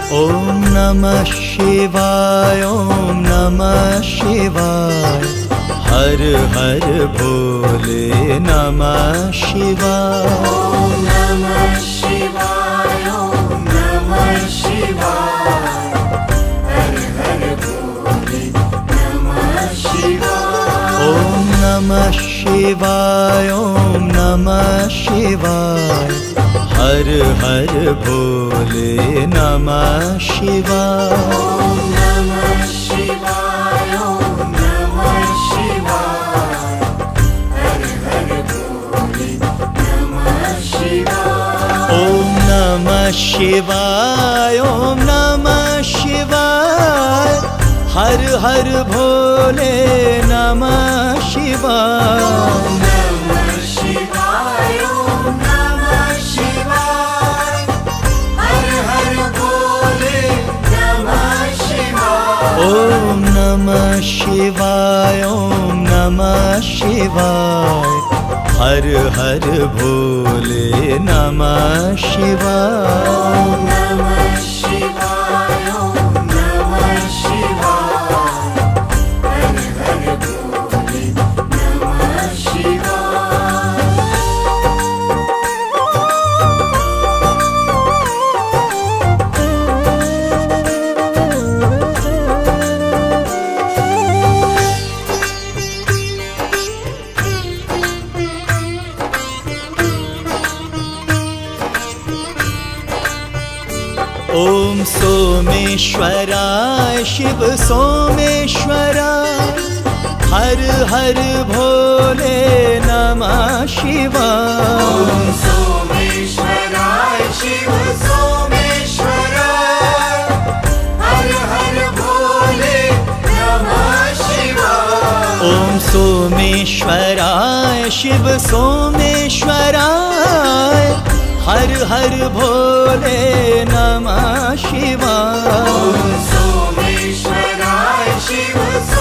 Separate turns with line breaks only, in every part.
ओम नमः शिवाय, ओम नमः शिवाय। हर हर भोले नमः शिवाय।
ओम नमः शिवाय, ओम नमः शिवाय। हर हर भोले नमः शिवाय।
ओम नमः शिवाय, ओम नमः शिवाय। हर हर भोले नमः शिवाय।
ओम नमः शिवाय, ओम नमः शिवाय। हर हर भोले नमः शिवाय।
ओम नमः शिवाय, ओम नमः शिवाय। हर हर भोले नमः शिवाय।
ओम नमः शिवाय, ओम नमः शिवाय। हर हर भोले नमः शिवाय।
ओम नमः शिवाय, ओम नमः शिवाय। हर हर भोले नमः शिवाय।
ओम नमः शिवाय, ओम नमः शिवाय। हर हर भोले नमः शिवाय।
ओम सोमेश्वराय शिव सोमेश्वराय। हर हर भोले नमः शिवाय।
ओम सोमेश्वराय शिव सोमेश्वराय। हर हर भोले नमः शिवाय।
ओम सोमेश्वराय शिव सोमेश्वराय। हर हर भोले नमः शिवाय।
ओम सोमेश्वराय शिव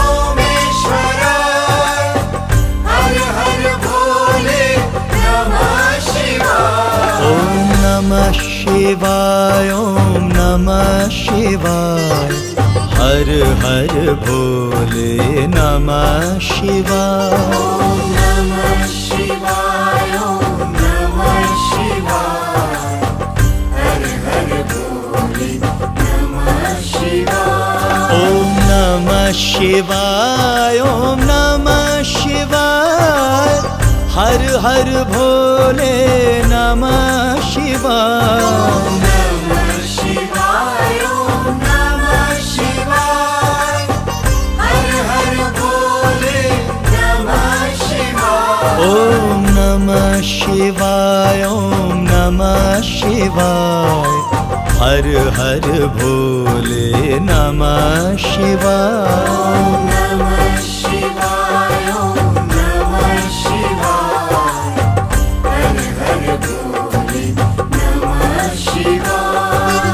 सोमेश्वराय। हर हर भोले नमः शिवाय।
ओम नमः शिवाय, ओम नमः शिवाय। हर हर भोले नमः शिवाय।
ओम नमः शिवाय, ओम नमः शिवाय। हर हर भोले नमः शिवाय।
ओम नमः शिवाय, ओम नमः शिवाय। हर हर भोले नमः शिवाय।
ओम नमः शिवाय, ओम नमः शिवाय। हर हर भोले नमः शिवाय।
ओम नमः शिवाय, ओम नमः शिवाय। हर हर भोले नमः शिवाय।
ओम नमः शिवाय, ओम नमः शिवाय। हर हर भोले नमः शिवाय।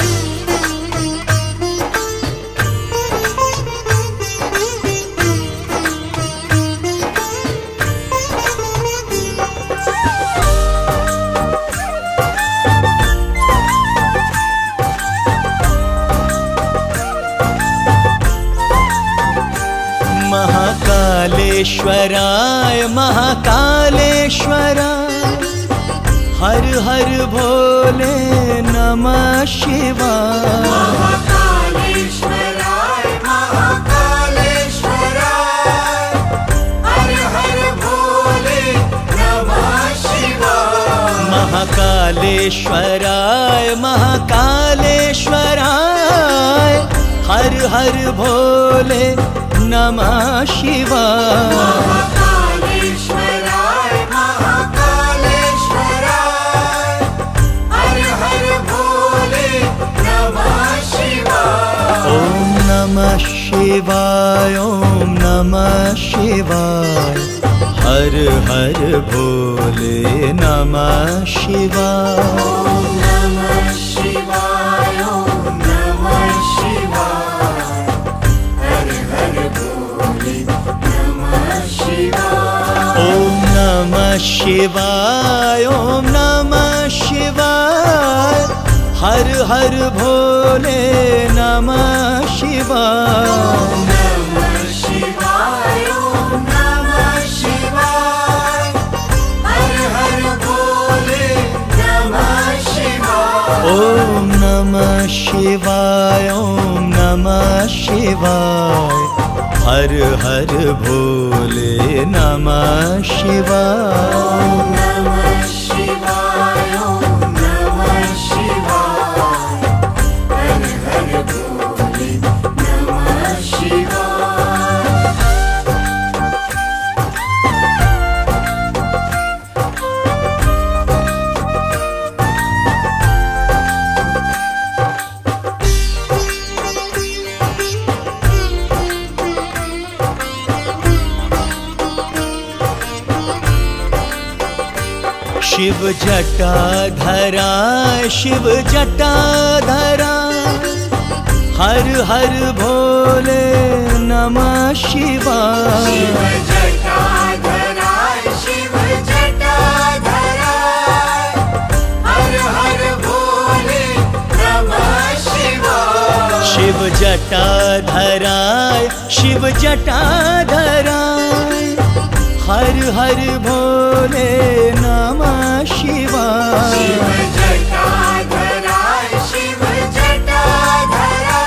महाकालेश्वराय महाकालेश्वराय। हर हर भोले नमः शिवाय।
महाकालेश्वराय महाकालेश्वराय। हर हर भोले नमः शिवाय।
महाकालेश्वराय महाकालेश्वराय। हर हर भोले नमः शिवाय।
महाकालेश्वराय महाकालेश्वराय। हर हर भोले नमः शिवाय।
ओम नमः शिवाय, ओम नमः शिवाय। हर हर भोले नमः शिवाय।
ओम नमः शिवाय, ओम नमः शिवाय। हर हर भोले नमः शिवाय।
ओम नमः शिवाय, ओम नमः शिवाय। हर हर भोले नमः शिवाय।
नमः शिवाय ओम नमः शिवाय। हर हर भोले नमः शिवाय।
ओम नमः शिवाय ओम नमः शिवाय। हर हर भोले नमः शिवाय।
नमः शिवाय ओम नमः शिवाय। हर हर भोले नमः शिवाय।
शिव जटाधरा शिव जटाधरा। हर हर भोले नमः शिवाय।
शिव जटाधरा शिव जटाधरा। हर हर भोले नमः शिवाय।
शिव जटाधराय शिव जटाधराय। हर हर भोले नमः शिवाय।
शिव जटाधरा शिव जटाधरा।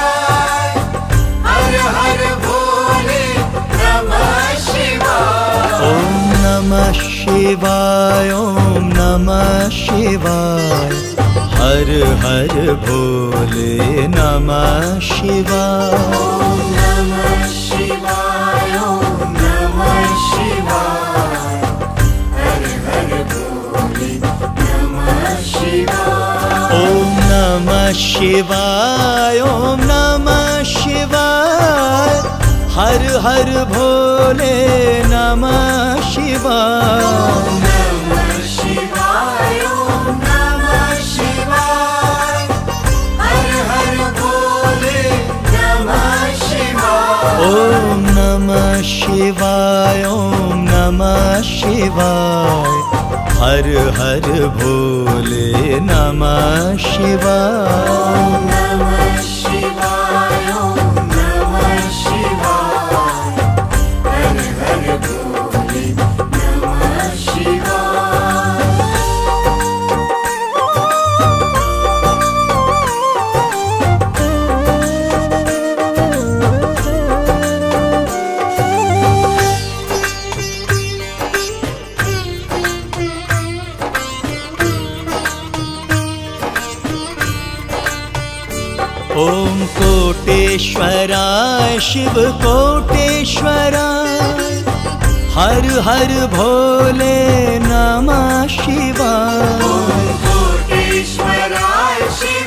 हर हर भोले नमः शिवाय।
ओम नमः शिवाय ओम नमः शिवाय। हर हर भोले नमः शिवाय।
ओम नमः शिवाय ओम नमः शिवाय। हर हर भोले नमः शिवाय।
ओम नमः शिवाय ओम नमः शिवाय। हर हर भोले नमः शिवाय।
नमः शिवाय ओम नमः शिवाय। हर हर भोले नमः शिवाय।
ओम नमः शिवाय ओम नमः शिवाय। हर हर भोले नमः शिवाय।
नमः शिवाय ओम नमः शिवाय। हर हर भोले नमः शिवाय।
ओम कोटेश्वराय शिव कोटेश्वराय। हर हर भोले नमः शिवाय।
ओम कोटेश्वराय शिव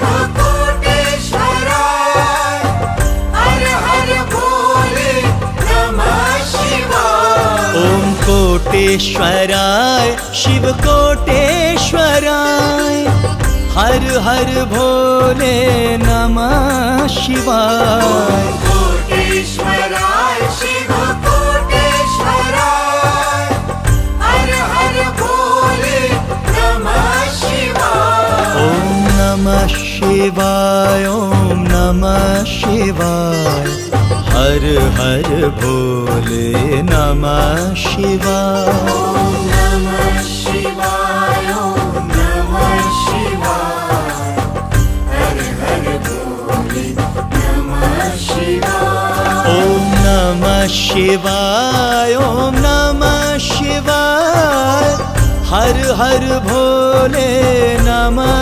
कोटेश्वराय। हर हर भोले नमः शिवाय।
ओम कोटेश्वराय शिव कोटेश्वराय। हर हर भोले नमः शिवाय।
कोटेश्वराय शिव कोटेश्वराय। हर हर भोले नमः शिवाय।
ओम नमः शिवाय ओम नमः शिवाय। हर हर भोले नमः शिवाय।
ओम नमः शिवाय ओम नमः शिवाय। हर हर भोले नमः शिवाय।
ओम नमः शिवाय ओम नमः शिवाय। हर हर भोले नमः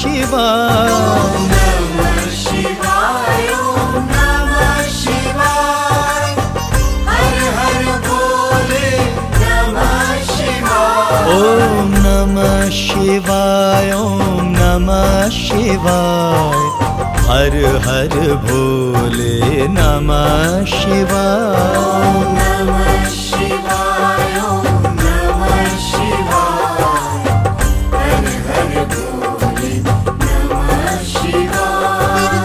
शिवाय।
नमः शिवाय ओम नमः शिवाय। हर हर भोले नमः शिवाय।
ओम नमः शिवाय ओम नमः शिवाय। हर हर भोले नमः शिवाय।
नमः शिवाय ओम नमः शिवाय। हर हर भोले नमः शिवाय।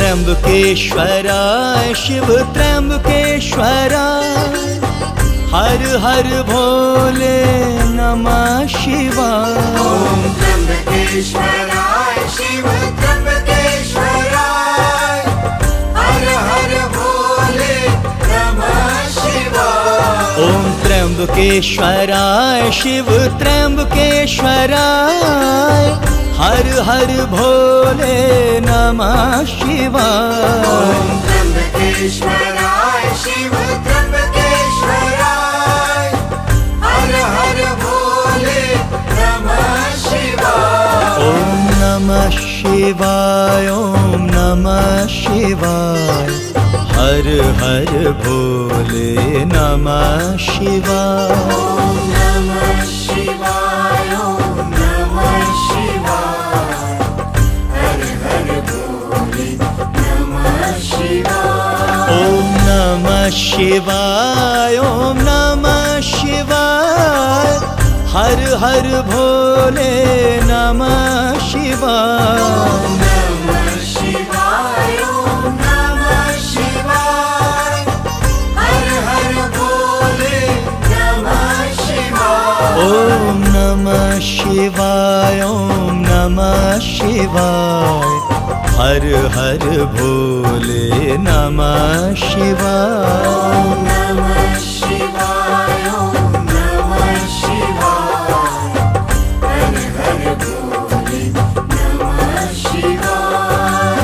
त्र्यंबकेश्वराय शिव त्र्यंबकेश्वराय, हर हर भोले नमः शिवाय।
ओम त्र्यंबकेश्वराय शिव त्र्यंबकेश्वराय, हर हर भोले नमः शिवाय।
ओम त्र्यंबकेश्वराय शिव त्र्यंबकेश्वराय, हर हर भोले नमः शिवाय।
ओम त्र्यंबकेश्वराय शिव त्र्यंबकेश्वराय, हर हर भोले नमः शिवाय।
ओम नमः शिवाय, ओम नमः शिवाय, हर हर भोले नमः शिवाय।
ओम नमः शिवाय, ओम नमः शिवाय, हर हर भोले नमः शिवाय।
ओम नमः शिवाय, ओम नमः शिवाय, हर हर भोले नमः शिवाय।
ओम नमः शिवाय, ओम नमः शिवाय, हर हर भोले नमः शिवाय।
ओम नमः शिवाय, ओम नमः शिवाय, हर हर भोले नमः शिवाय।
ओम नमः शिवाय, ओम नमः शिवाय, हर हर भोले नमः शिवाय।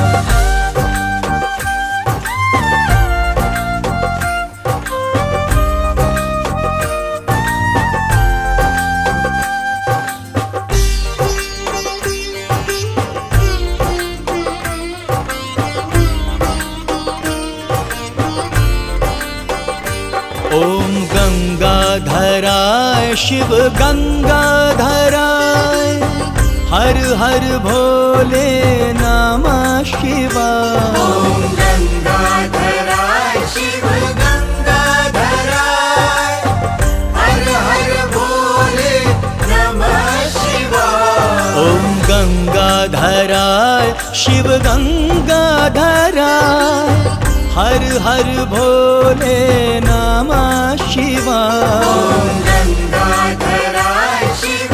ओम गंगाधराय शिव गंगाधराय, हर हर भोले नमः शिवाय।
ओम गंगाधराय शिव गंगाधराय, हर हर भोले नमः शिवाय।
ओम गंगाधराय शिव गंगाधराय, हर हर भोले नमः शिवाय।
ओम गंगाधराय शिव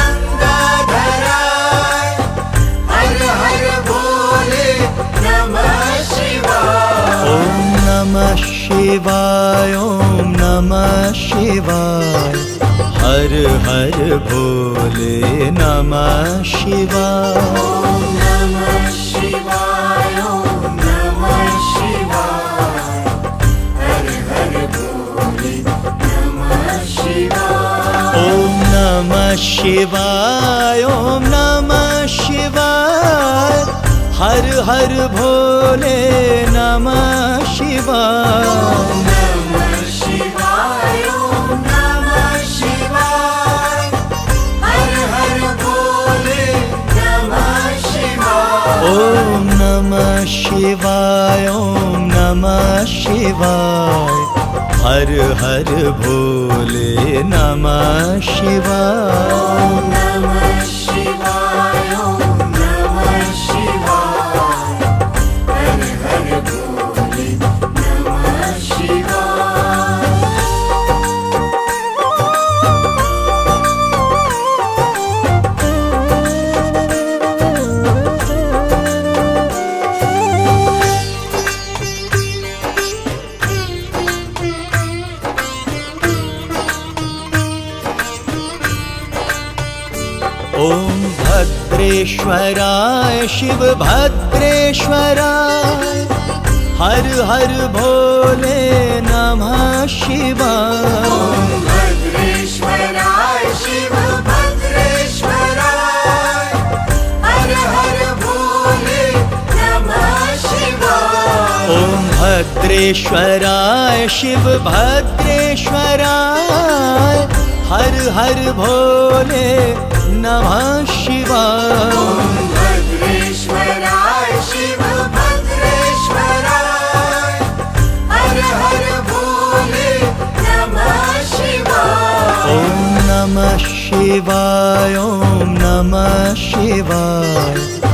गंगाधराय, हर हर भोले नमः शिवाय।
ओम नमः शिवाय, ओम नमः शिवाय, हर हर भोले नमः शिवाय।
ओम नमः शिवाय, ओम नमः शिवाय, हर हर भोले नमः शिवाय।
ओम नमः शिवाय, ओम नमः शिवाय, हर हर भोले नमः शिवाय।
ओम नमः शिवाय, ओम नमः शिवाय, हर हर भोले नमः शिवाय।
ओम नमः शिवाय, ओम नमः शिवाय, हर हर भोले नमः शिवाय।
ओम नमः शिवाय, ओम नमः शिवाय, हर हर भोले नमः शिवाय।
ओम भद्रेश्वराय शिव भद्रेश्वराय, हर हर भोले नमः शिवाय।
ओम भद्रेश्वराय शिव भद्रेश्वराय, हर हर भोले नमः शिवाय।
ओम भद्रेश्वराय शिव भद्रेश्वराय, हर हर भोले नमः शिवाय।
ओम भद्रेश्वराय शिव भद्रेश्वराय, हर हर भोले नमः शिवाय।
ओम नमः शिवाय, ओम नमः शिवाय, हर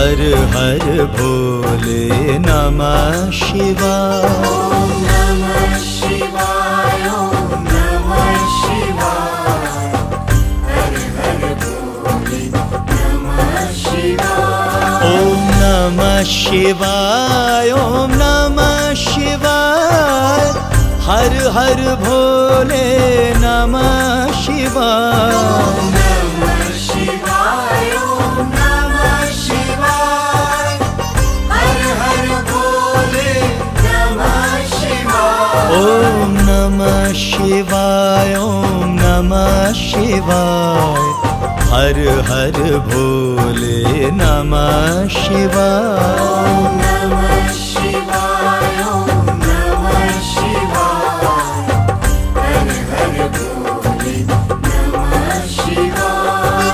हर हर भोले नमः शिवाय।
ओम नमः शिवाय, ओम नमः शिवाय, हर हर भोले नमः शिवाय।
ओम नमः शिवाय, ओम नमः शिवाय, हर हर भोले नमः शिवाय।
ओम नमः शिवाय, ओम नमः शिवाय, हर हर भोले नमः शिवाय।
ओम नमः शिवाय, ओम नमः शिवाय, हर हर भोले नमः शिवाय।
ओम नमः शिवाय, ओम नमः शिवाय, हर हर भोले नमः शिवाय।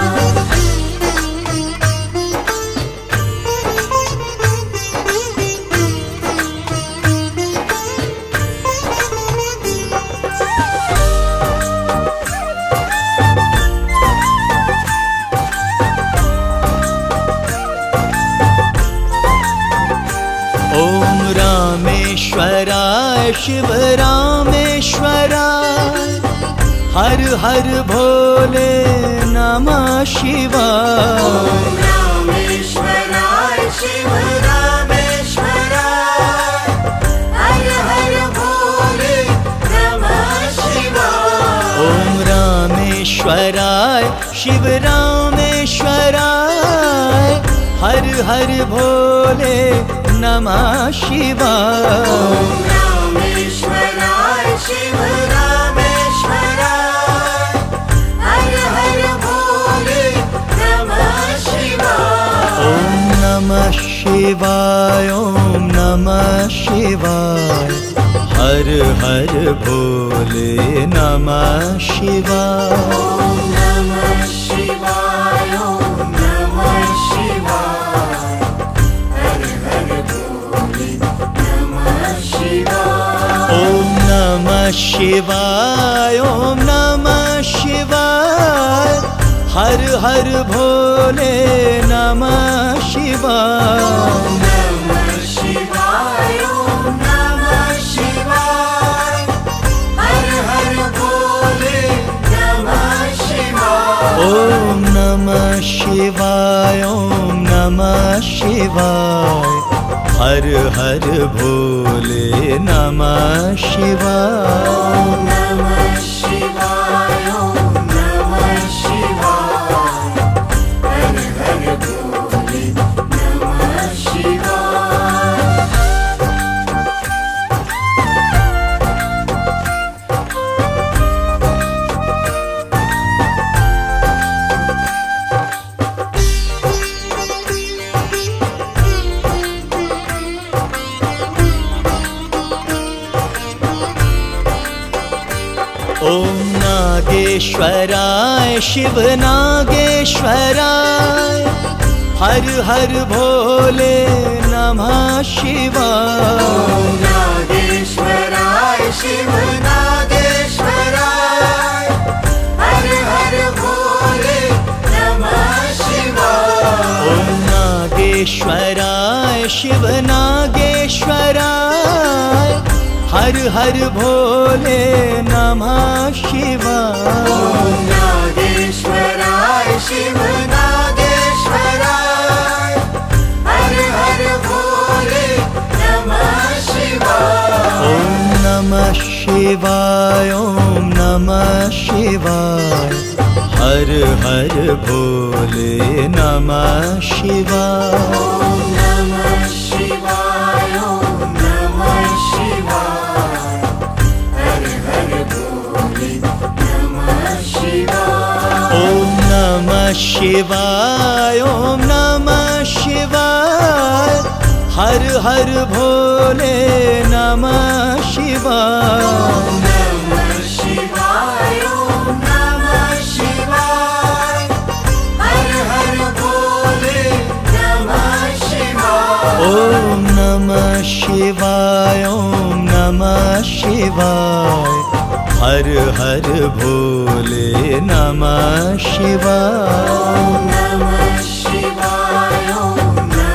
ओम रामेश्वराय शिव रामेश्वराय, हर हर भोले नमः शिवाय।
ओम रामेश्वराय शिव रामेश्वराय, हर हर भोले नमः शिवाय।
ओम रामेश्वराय शिव रामेश्वराय, हर हर भोले नमः शिवाय।
ओम रामेश्वराय शिव रामेश्वराय, हर हर भोले नमः शिवाय।
ओम नमः शिवाय, ओम नमः शिवाय, हर हर भोले नमः शिवाय।
ओम नमः शिवाय, ओम नमः शिवाय, हर हर भोले नमः शिवाय।
ओम नमः शिवाय, ओम नमः शिवाय, हर हर भोले नमः शिवाय।
ओम नमः शिवाय, ओम नमः शिवाय, हर हर भोले नमः शिवाय।
ओम नमः शिवाय, ओम नमः शिवाय, हर हर भोले नमः शिवाय।
ओम नमः शिवाय, ओम नमः शिवाय, हर हर भोले नमः शिवाय।
ओम नागेश्वराय शिव नागेश्वराय, हर हर भोले नमः शिवाय।
ओम नागेश्वराय शिव नागेश्वराय, हर हर भोले नमः शिवाय।
ओम नागेश्वराय शिव नागेश्वराय, हर हर भोले नमः शिवाय।
ओम नागेश्वराय शिव नागेश्वराय, हर हर भोले नमः शिवाय।
ओम नमः शिवाय, ओम नमः शिवाय, हर हर भोले नमः शिवाय।
ओम नमः शिवाय, ओम नमः शिवाय, हर हर भोले नमः शिवाय।
ओम नमः शिवाय, ओम नमः शिवाय, हर हर भोले नमः शिवाय।
ओम नमः शिवाय, ओम नमः शिवाय, हर हर भोले नमः शिवाय।
ओम नमः शिवाय, ओम नमः शिवाय, हर हर भोले नमः शिवाय।
ओम नमः शिवाय, ओम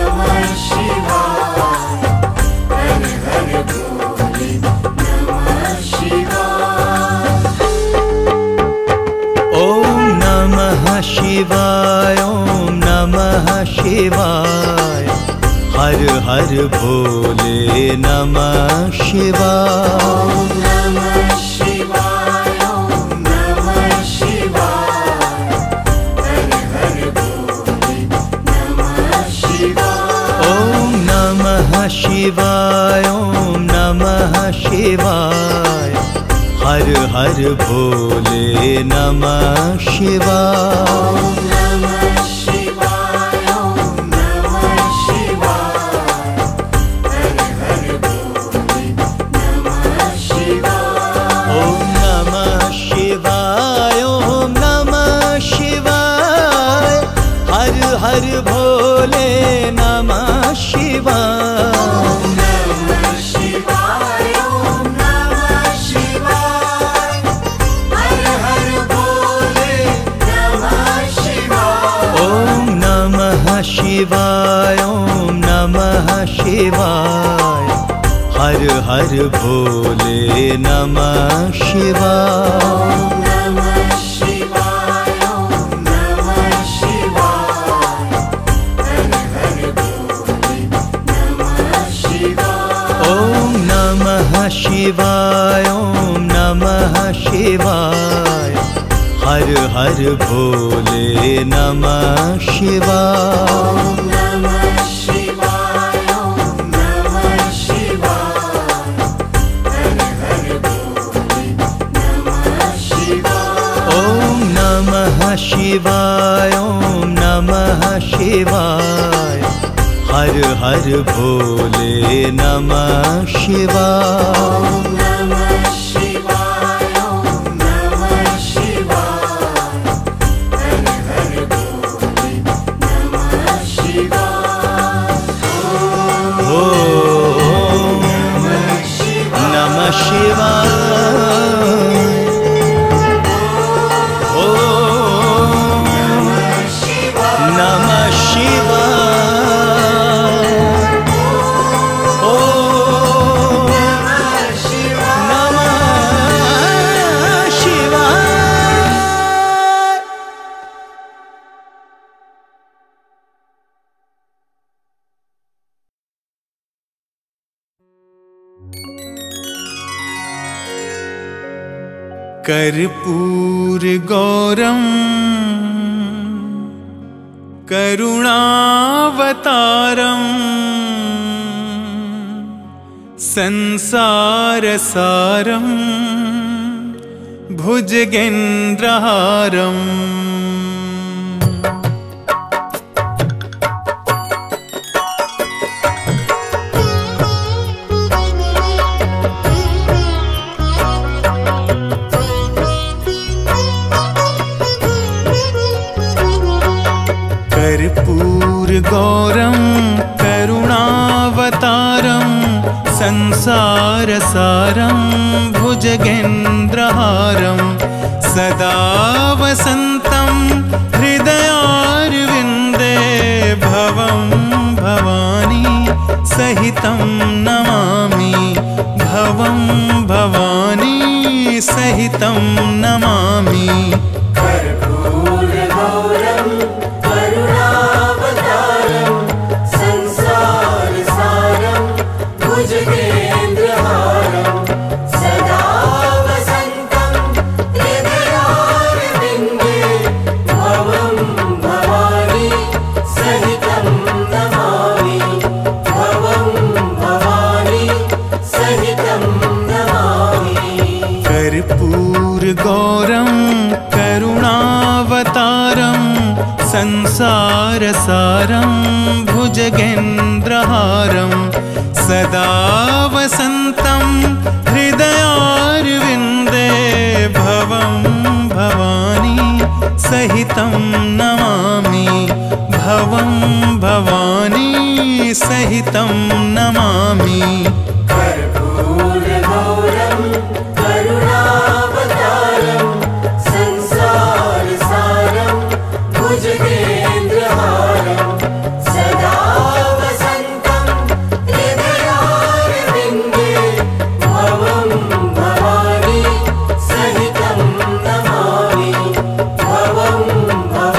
शिवाय ओम नमः शिवाय। हर हर भोले नमः शिवाय।
ओम नमः शिवाय ओम नमः शिवाय। हर हर भोले नमः शिवाय।
ओम नमः शिवाय ओम नमः शिवाय। हर हर भोले नमः शिवाय।
ओम नमः शिवाय ओम नमः शिवाय। हर हर भोले नमः शिवाय।
ओम नमः शिवाय ओम नमः शिवाय। हर हर भोले नमः शिवाय।
ओम नमः शिवाय ओम नमः शिवाय। हर हर भोले नमः शिवाय।
ओम नमः शिवाय ओम नमः शिवाय। हर हर भोले नमः शिवाय।
ओम नमः शिवाय ओम नमः शिवाय। हर हर भोले नमः शिवाय।
ओम नमः शिवाय ओम नमः शिवाय। हर हर भोले नमः शिवाय।
ओम नमः शिवाय ओम नमः शिवाय। हर हर भोले नमः शिवाय।
ओम नमः शिवाय ओम नमः शिवाय। हर हर भोले नमः शिवाय।
ओम नमः शिवाय ओम नमः शिवाय। हर हर भोले नमः शिवाय।
ओम
नमः शिवाय।
नमः शिवाय। ओम
नमः शिवाय।
नमः शिवाय। ओम
नमः शिवाय।
नमः शिवाय। कर्पूर गौरम करुणावतारम संसारसारम भुजगेन्द्रहारम। कर्पूर गौरम करुणावतारम संसारसारम भुजगेन्द्रहारम। सदा वसन्तं हृदयारविन्दे भवं भवानी सहितं नमामि। भवं भवानी सहितं नमामि।
कर्पूर गौरम करुणावतारम संसारसारम भुजगेन्द्रहारम। सदा वसन्तं हृदयारविन्दे भवं भवानी सहितं नमामि। भवं भवानी सहितं नमामि।
कर्पूर गौरम करुणावतारम संसारसारम भुजगेन्द्रहारम। सदा वसन्तं हृदयारविन्दे भवं भवानी सहितं नमामि। भवं भवानी सहितं नमामि।
कर्पूर गौरम करुणावतारम संसारसारम भुजगेन्द्रहारम। सदा वसन्तं हृदयारविन्दे भवं भवानी सहितं नमामि। भवं भवानी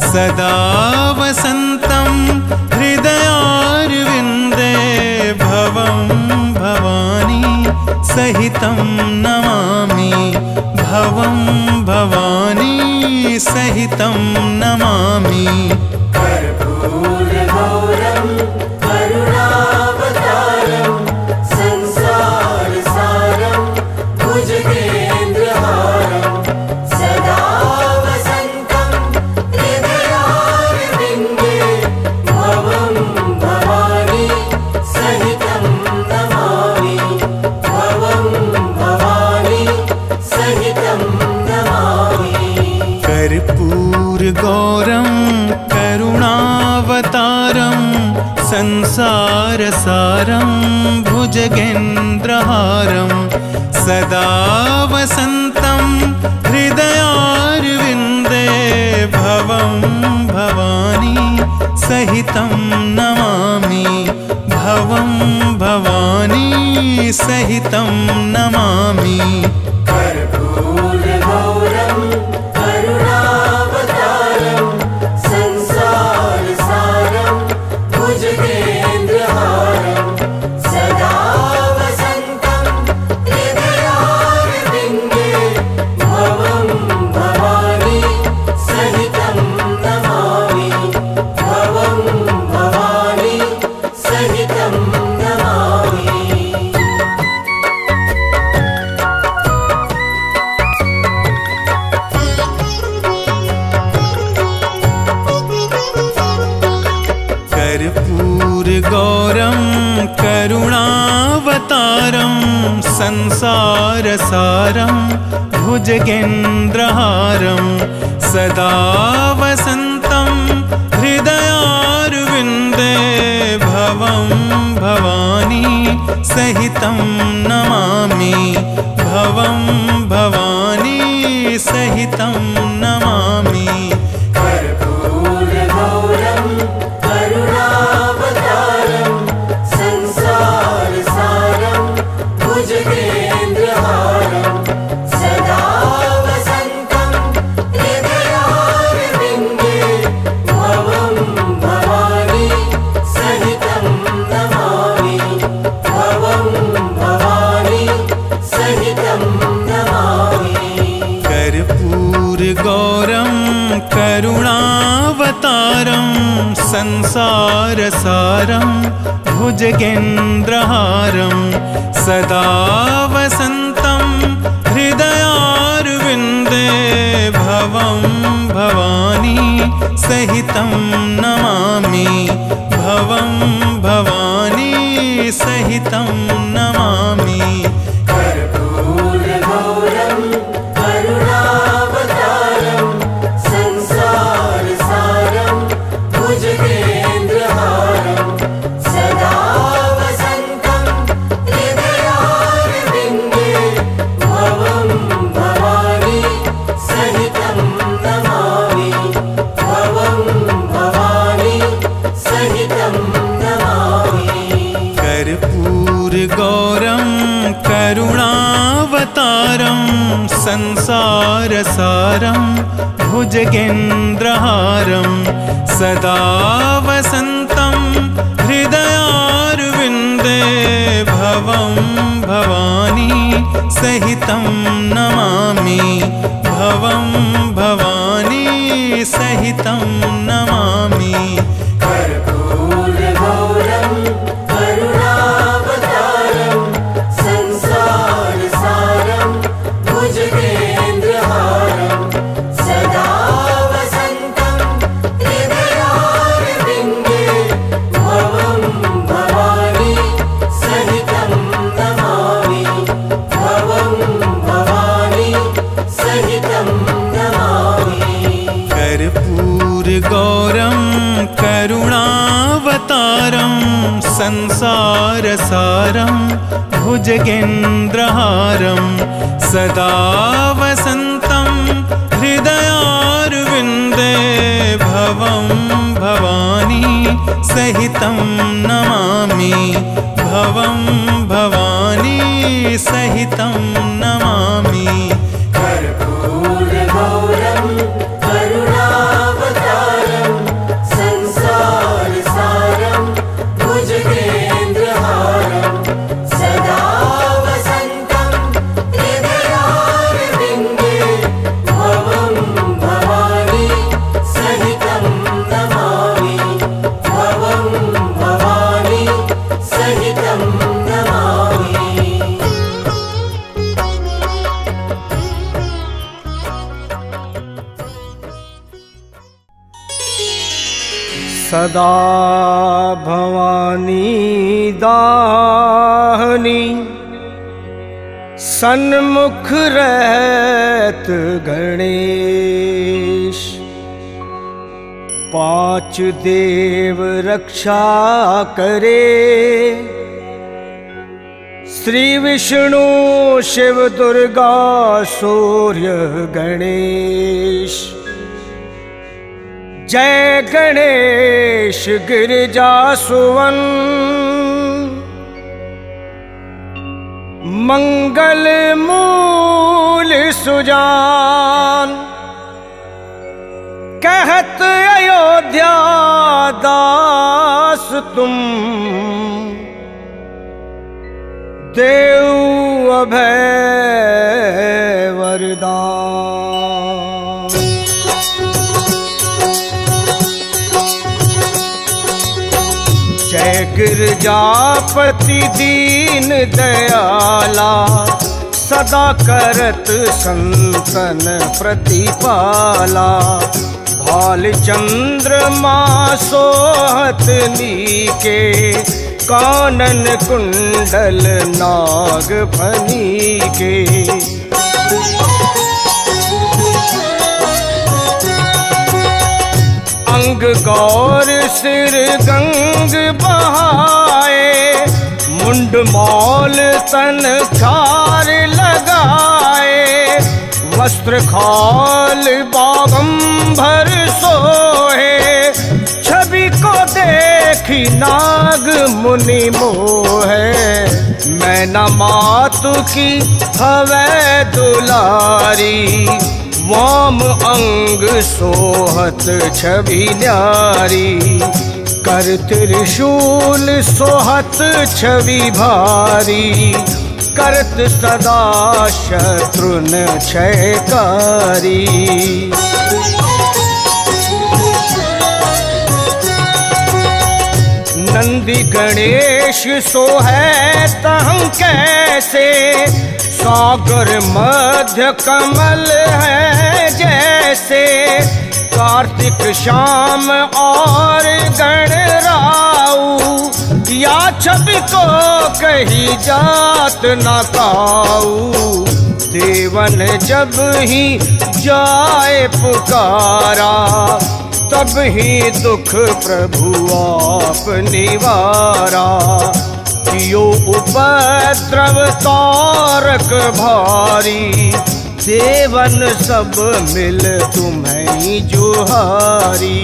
सदा वसन्तं हृदयारविन्दे भवं भवानी सहितं नमामि भवं भवानी सहितं नमामि
कर्पूरगौरं करुणावतारं संसारसारं भुजगेन्द्रहारं सदा वसन्तं हृदयारविन्दे भवं भवानी सहितं नमामि भवं भवानी सहितं नमामि
कर्पूरगौरं करुणावतारं संसारसारं भुजगेन्द्रहारं सदा वसन्तं हृदयारविन्दे भवं भवानी सहितं नमामि भवं भवानी सहितं नमामि
कर्पूरगौरं करुणावतारं संसारसारं भुजगेन्द्रहारं सदा वसन्तं हृदयारविन्दे भवं भवानी सहितं नमामि भवं भवानी सहितं नमामि
कर्पूरगौरं करुणावतारं संसारसारं भुजगेन्द्रहारं सदा वसन्तं हृदयारविन्दे भवं भवानी सहितं नमामि भवं भवानी सहितं नमामि
कर्पूरगौरं करुणावतारं संसारसारं भुजगेन्द्रहारं सदा वसन्तं हृदयारविन्दे भवं भवानी सहितं नमामि भवं भवानी सहितं नमामि
कर्पूरगौरं करुणावतारं संसारसारं भुजगेन्द्रहारं सदा वसन्तं हृदयारविन्दे भवं भवानी सहितं नमामि भवं भवानी सहितं नमामि
कर्पूरगौरं करुणावतारं संसारसारं भुजगेन्द्रहारं सदा वसन्तं हृदयारविन्दे भवं भवानी सहितं नमामि भवं भवानी सहितं नमामि
कर्पूरगौरं करुणावतारं संसारसारं भुजगेन्द्रहारं सदा वसन्तं हृदयारविन्दे भवं भवानी सहितं नमामि भवं भवानी सहितं नमामि
कर्पूरगौरं करुणावतारं संसारसारं भुजगेन्द्रहारं सदा वसन्तं हृदयारविन्दे भवं भवानी सहितं नमामि भवं भवानी सहितं नमामि
कर्पूरगौरं करुणावतारं संसारसारं भुजगेन्द्रहारं सदा वसन्तं हृदयारविन्दे भवं भवानी सहितं नमामि भवं भवानी सहितं नमामि
कर्पूरगौरं करुणावतारं
सदा भवानी दाहनी सन्मुख रहत गणेश। पांच देव रक्षा करे श्री विष्णु शिव दुर्गा सूर्य गणेश। जय गणेश गिरिजा सुवन मंगल मूल सुजान। कहत अयोध्या दास तुम देव अभय वरदान। जय गिरजापति दीन दयाला सदा करत संतन प्रतिपाला। भाल चंद्रमा सोहत नीके कानन कुंडल नाग फनी के। अंग गौर सिर गंग बहाए मुंड मौल तन खार लगाए। वस्त्र खाल बागंबर सोहे छवि को देखी नाग मुनि मोहे। मैना मातु की हवै दुलारी वाम अंग सोहत छवि न्यारी। कर त्रिशूल सोहत छवि भारी करत सदा शत्रुन क्षयकारी। नंदी गणेश सोहत हम कैसे सागर मध्य कमल है जैसे। कार्तिक श्याम और गणराऊ या छवि को कही जात न काऊ। देवन जब ही जाए पुकारा तब ही दुख प्रभु आप निवारा। कियो उपद्रव तारक भारी देवन सब मिल तुम्हें जुहारी।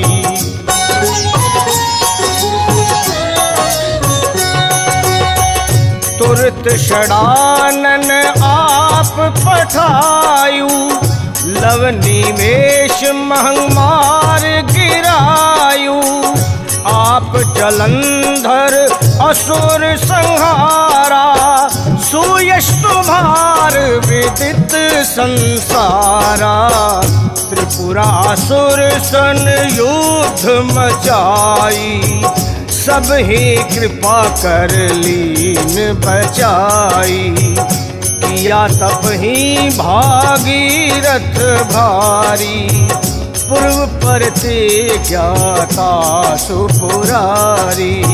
तुरत षडानन आप पठायु लवनी वेश महंगमार गिरायु। आप जलंधर असुर संहारा सुयश तुम्हार विदित संसारा। त्रिपुरासुर सन युद्ध मचाई सब ही कृपा कर लीन बचाई। किया तप ही भागीरथ भारी पूर्व परते ज्ञाता सुपुरारी।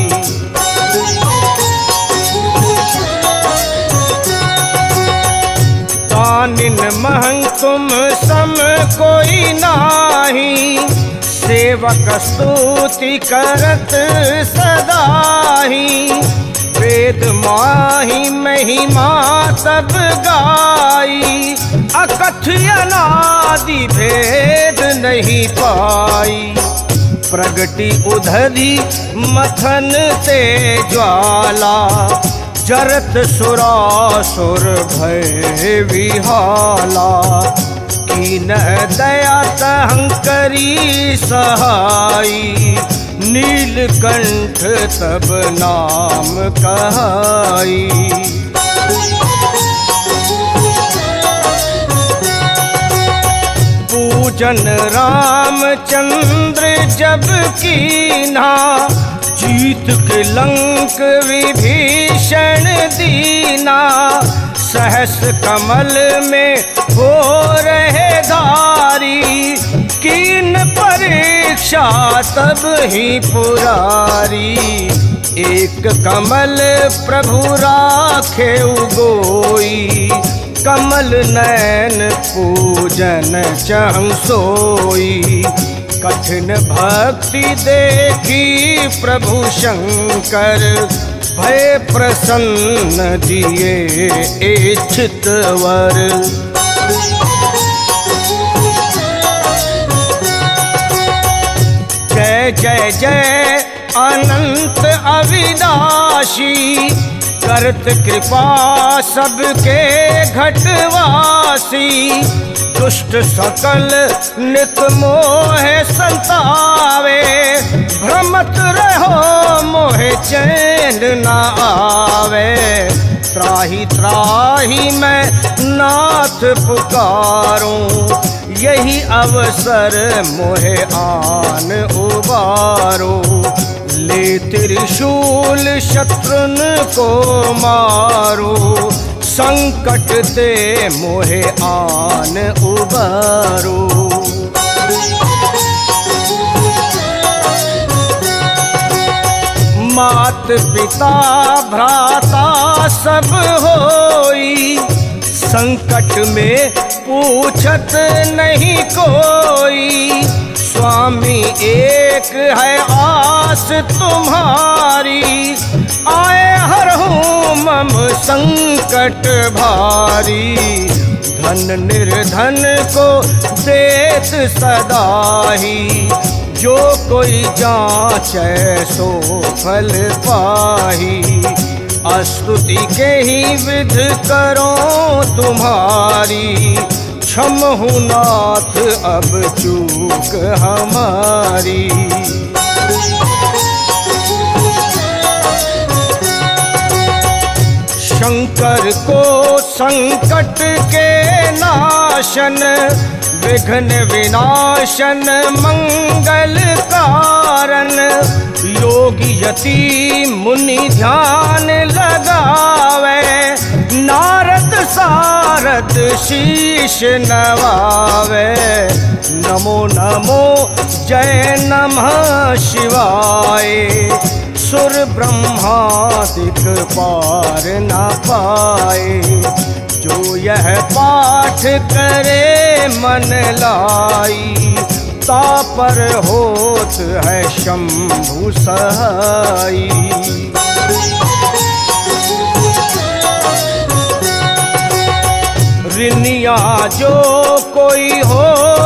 दानिन महंग तुम सम कोई नाही सेवक स्तुति करत सदाही। वेद माही महिमा तब गाई अकथ्यनादि भेद नहीं पाई। प्रगति उधरी मथन ते ज्वाला जरत सुरासुर भय विहाला। कीन दया तहंकरी सहाई नीलकंठ तब नाम कहाई। पूजन रामचंद्र जब कीना जीत के लंक विभीषण दीना। सहस कमल में हो रहे धारी कीन परे इच्छा तब ही पुरारी। एक कमल प्रभु राखे उगोई, कमल नयन पूजन चहु सोई। कठिन भक्ति देखी प्रभु शंकर, भय प्रसन्न दिए इच्छित वर। जय जय जय अनंत अविनाशी, करत कृपा सबके घटवासी। दुष्ट सकल नित मोहे संतावे, भ्रमत रहो मोहे चैन न आवे। त्राही त्राही मैं नाथ पुकारूं, यही अवसर मोहे आन उबारो। ले त्रिशूल शत्रुन को मारो, संकट ते मोहे आन उबारो। मात पिता भ्राता सब होई, संकट में पूछत नहीं कोई। स्वामी एक है आस तुम्हारी, आए हरहूँ मम संकट भारी। धन निर्धन को देत सदाही, जो कोई जांचे सो फल पाही। स्तुति के ही विध करो तुम्हारी, क्षमहु नाथ अब चूक हमारी। शंकर को संकट के नाशन, विघ्न विनाशन मंगल कारण। योगी यति मुनि ध्यान लगावे, नारद सारद शीश नवावे। नमो नमो जय नमः शिवाय, सुर ब्रह्मादिक पार न पाए। जो यह पाठ करे मन लाई, तापर होत है शंभु सहाई। ऋनिया जो कोई हो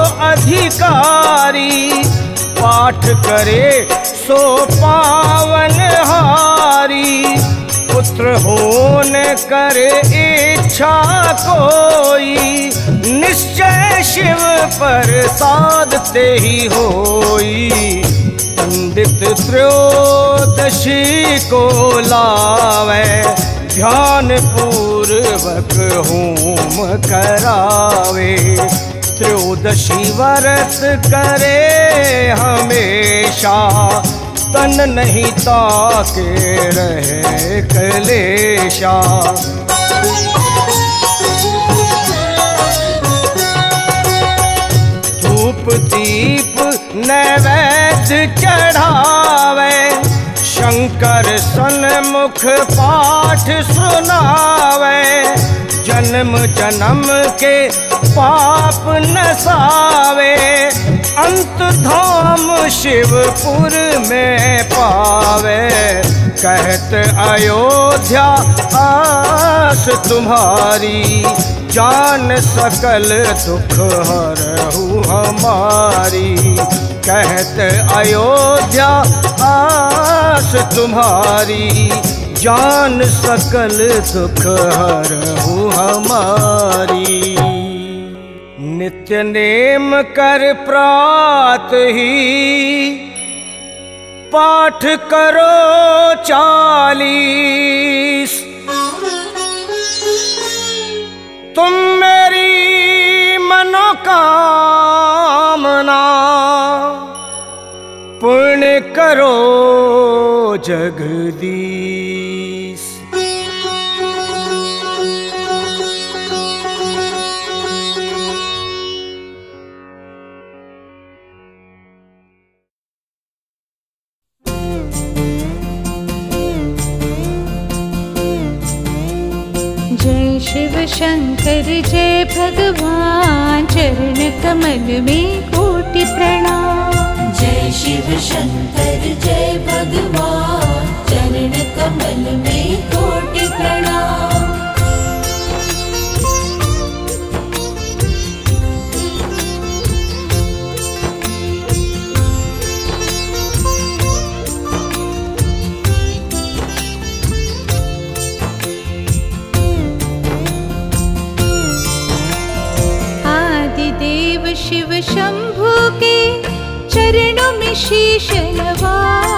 अधिकारी, पाठ करे सो पावन हारी। पुत्र होन करे इच्छा कोई, निश्चय शिव प्रसाद ते ही होई। पंडित त्रयोदशी को लावे, ध्यान पूर्वक होम करावे। त्रयोदशी व्रत करे हमेशा, तन नहीं ताके रहे कलेशा। धूप दीप नैवेद्य चढ़ावे, शंकर सन्मुख पाठ सुनावे। जन्म जन्म के पाप नसावे, अंत धाम शिवपुर में पावे। कहत अयोध्या आस तुम्हारी, जान सकल दुख हरहु हमारी। कहत अयोध्या आस तुम्हारी, जान सकल दुख हरहु हमारी। नित्य नेम कर प्रात ही, पाठ करो 40। तुम मेरी मनोकामना पूर्ण करो जगदीश।
शिव शंकर जय भगवान, चरण कमल में कोटि प्रणाम।
जय शिव शंकर जय भगवान, चरण कमल में कोटि प्रणाम।
देव शिव शंभु के चरणों में शीश नवा,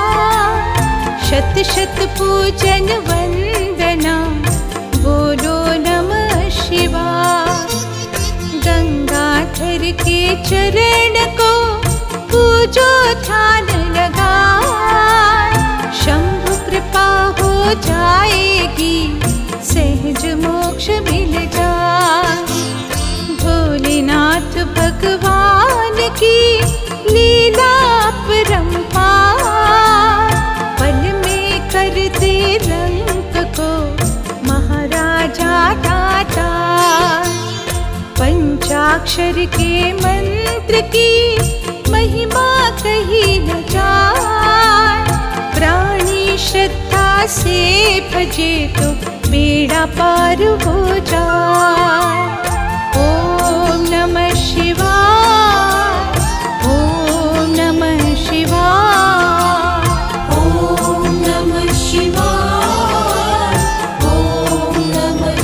शत शत पूजन वंदना, बोलो नमः शिवाय। गंगाधर के चरण को पूजो ध्यान लगाए, शंभु कृपा हो जाएगी, सहज मोक्ष मिल जाए। भोलेनाथ भगवान की लीला परंपार, पल में कर दे रंग को महाराजा दाता। पंचाक्षर के मंत्र की महिमा कही न जाए, प्राणी श्रद्धा से भजे तो बेड़ा पार हो जाए। ओम नमः शिवाय, ओम नमः शिवाय,
ओम नमः शिवाय, ओम नमः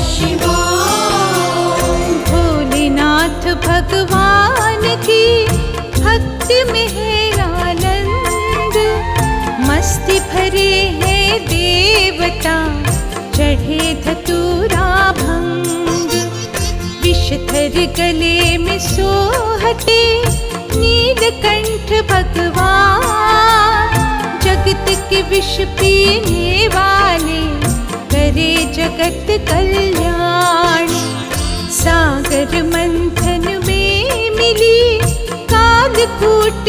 शिवाय।
भोलेनाथ भगवान की भक्ति में है आनंद, मस्ती भरे हैं देवता, चढ़े धतूरा भंग। विषधर गले में सोहते नीलकंठ भगवान, जगत के विष पीने वाले करे जगत कल्याण। सागर मंथन में मिली कालकूट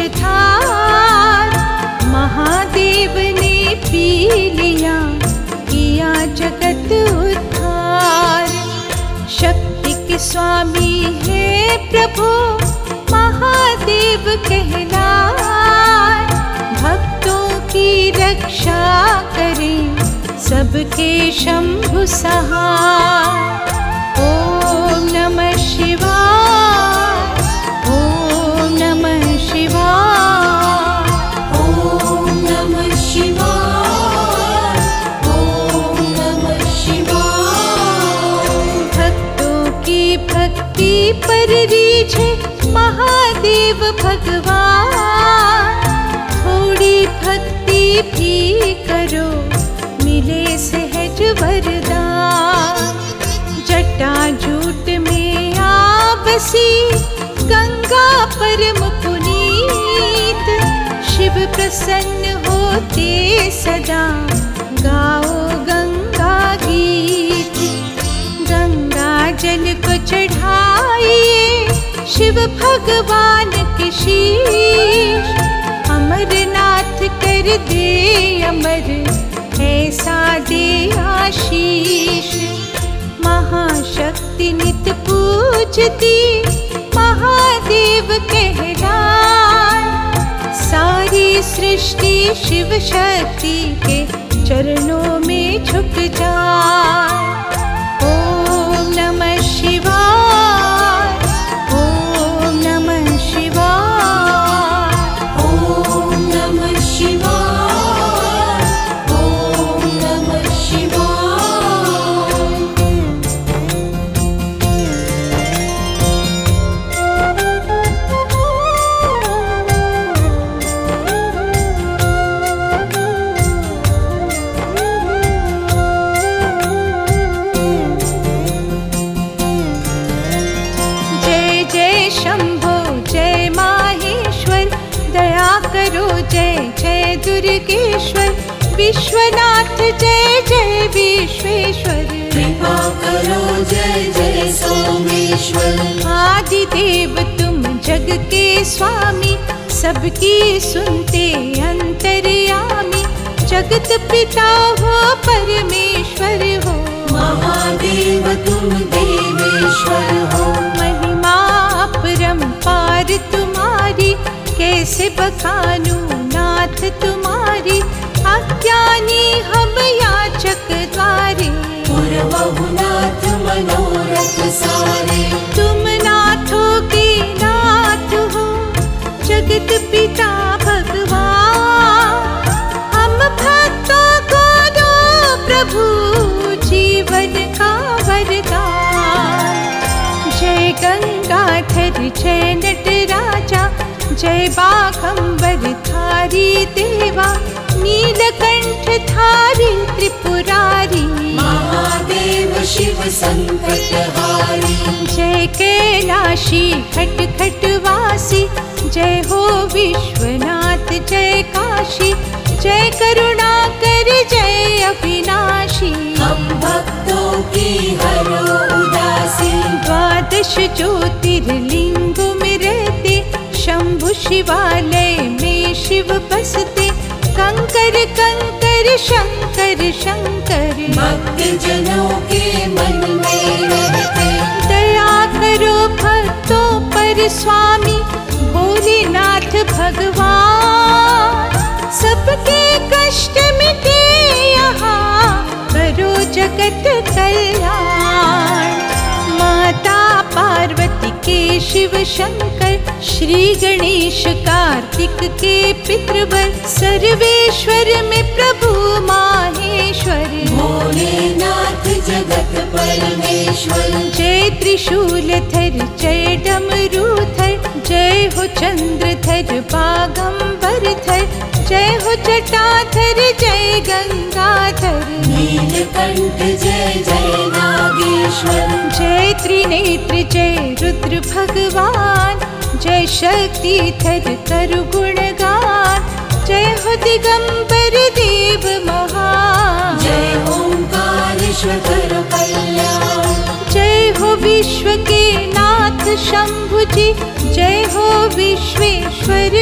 विषधार, महादेव ने पी लिया, किया जगत उद्धार। शक्ति के स्वामी है प्रभु महादेव कहलाए, भक्तों की रक्षा करें सबके शंभु सहाय। ओम नमः शिवाय, ओम नमः शिवाय,
ओम नमः शिवाय, ओम नमः शिवाय।
भक्तों की भक्ति पर रीझे महादेव भगवान, थोड़ी भक्ति भी करो मिले सहज वरदान। जटाजूट में आ बसी गंगा परम पुनीत, शिव प्रसन्न होते सदा गाओ गंगा गीत। गंगा जल को चढ़ाइए शिव भगवान के शीश, अमरनाथ कर दे अमर ऐसा दे आशीष। महाशक्ति नित पूजती महादेव कहलाए, सारी सृष्टि शिव शक्ति के चरणों में झुक जाए। ओम नमः शिवाय, ओम नमः शिवाय,
ओम नमः शिवाय, ओम नमः शिवाय।
जय जय शंभो जय माहेश्वर, दया करो जय जय दुर्गेश्वर। विश्वनाथ जय जय विश्वेश्वर,
कृपा करो जय जय सोमेश्वर।
आदिदेव तुम जग के स्वामी, सबकी सुनते अंतर्यामी। जगत पिता हो परमेश्वर हो,
महादेव महादेव तुम देवेश्वर हो।
महिमा अपरंपार तुम्हारी, कैसे बखानूं नाथ तुम्हारी। अज्ञानी हम याचक द्वारे,
पुरवहु नाथ मनोरथ सारे।
तुम नाथों के नाथ हो, जगत पिता भगवान। हम भक्तों को दो प्रभु, जीवन का वरदान। जय गंगाधर जय नटराजा, जय बाघंबर धारी देवा। नीलकंठ धारी त्रिपुरारी,
महादेव शिव संकटहारी।
जय कैलाशी खट खट वासी, जय हो विश्वनाथ जय काशी। जय करुणाकर जय अविनाशी,
हम भक्तों की हरो उदासी।
द्वादश ज्योतिर्लिंगों में रहते, शंभु शिवालय में शिव बसते। कंकर कंकर शंकर शंकर,
भक्त जनों के मन में रहते।
दया करो भक्तों पर स्वामी, भोलेनाथ भगवान। सबके कष्ट मिटे यहाँ, करो जगत कल्याण। माता पार्वती के शिव शंकर, श्री गणेश कार्तिक के पितृवर। सर्वेश्वर में प्रभु माहेश्वर,
भोलेनाथ जगत परमेश्वर।
जय त्रिशूलधर जय डमरूधर, जय हो चंद्रधर बागंबरधर। जय हो जटाधर जय गंगाधर,
नीलकंठ जय जय नागेश्वर।
जय त्रिनेत्र जय रुद्र भगवान। जय शक्तिधर करु गुणगान, जय हो दिगंबर देव महान।
जय ओंकारेश्वर करो कल्याण।
जय हो विश्व के नाथ शंभु जी, जय हो विश्वेश्वर।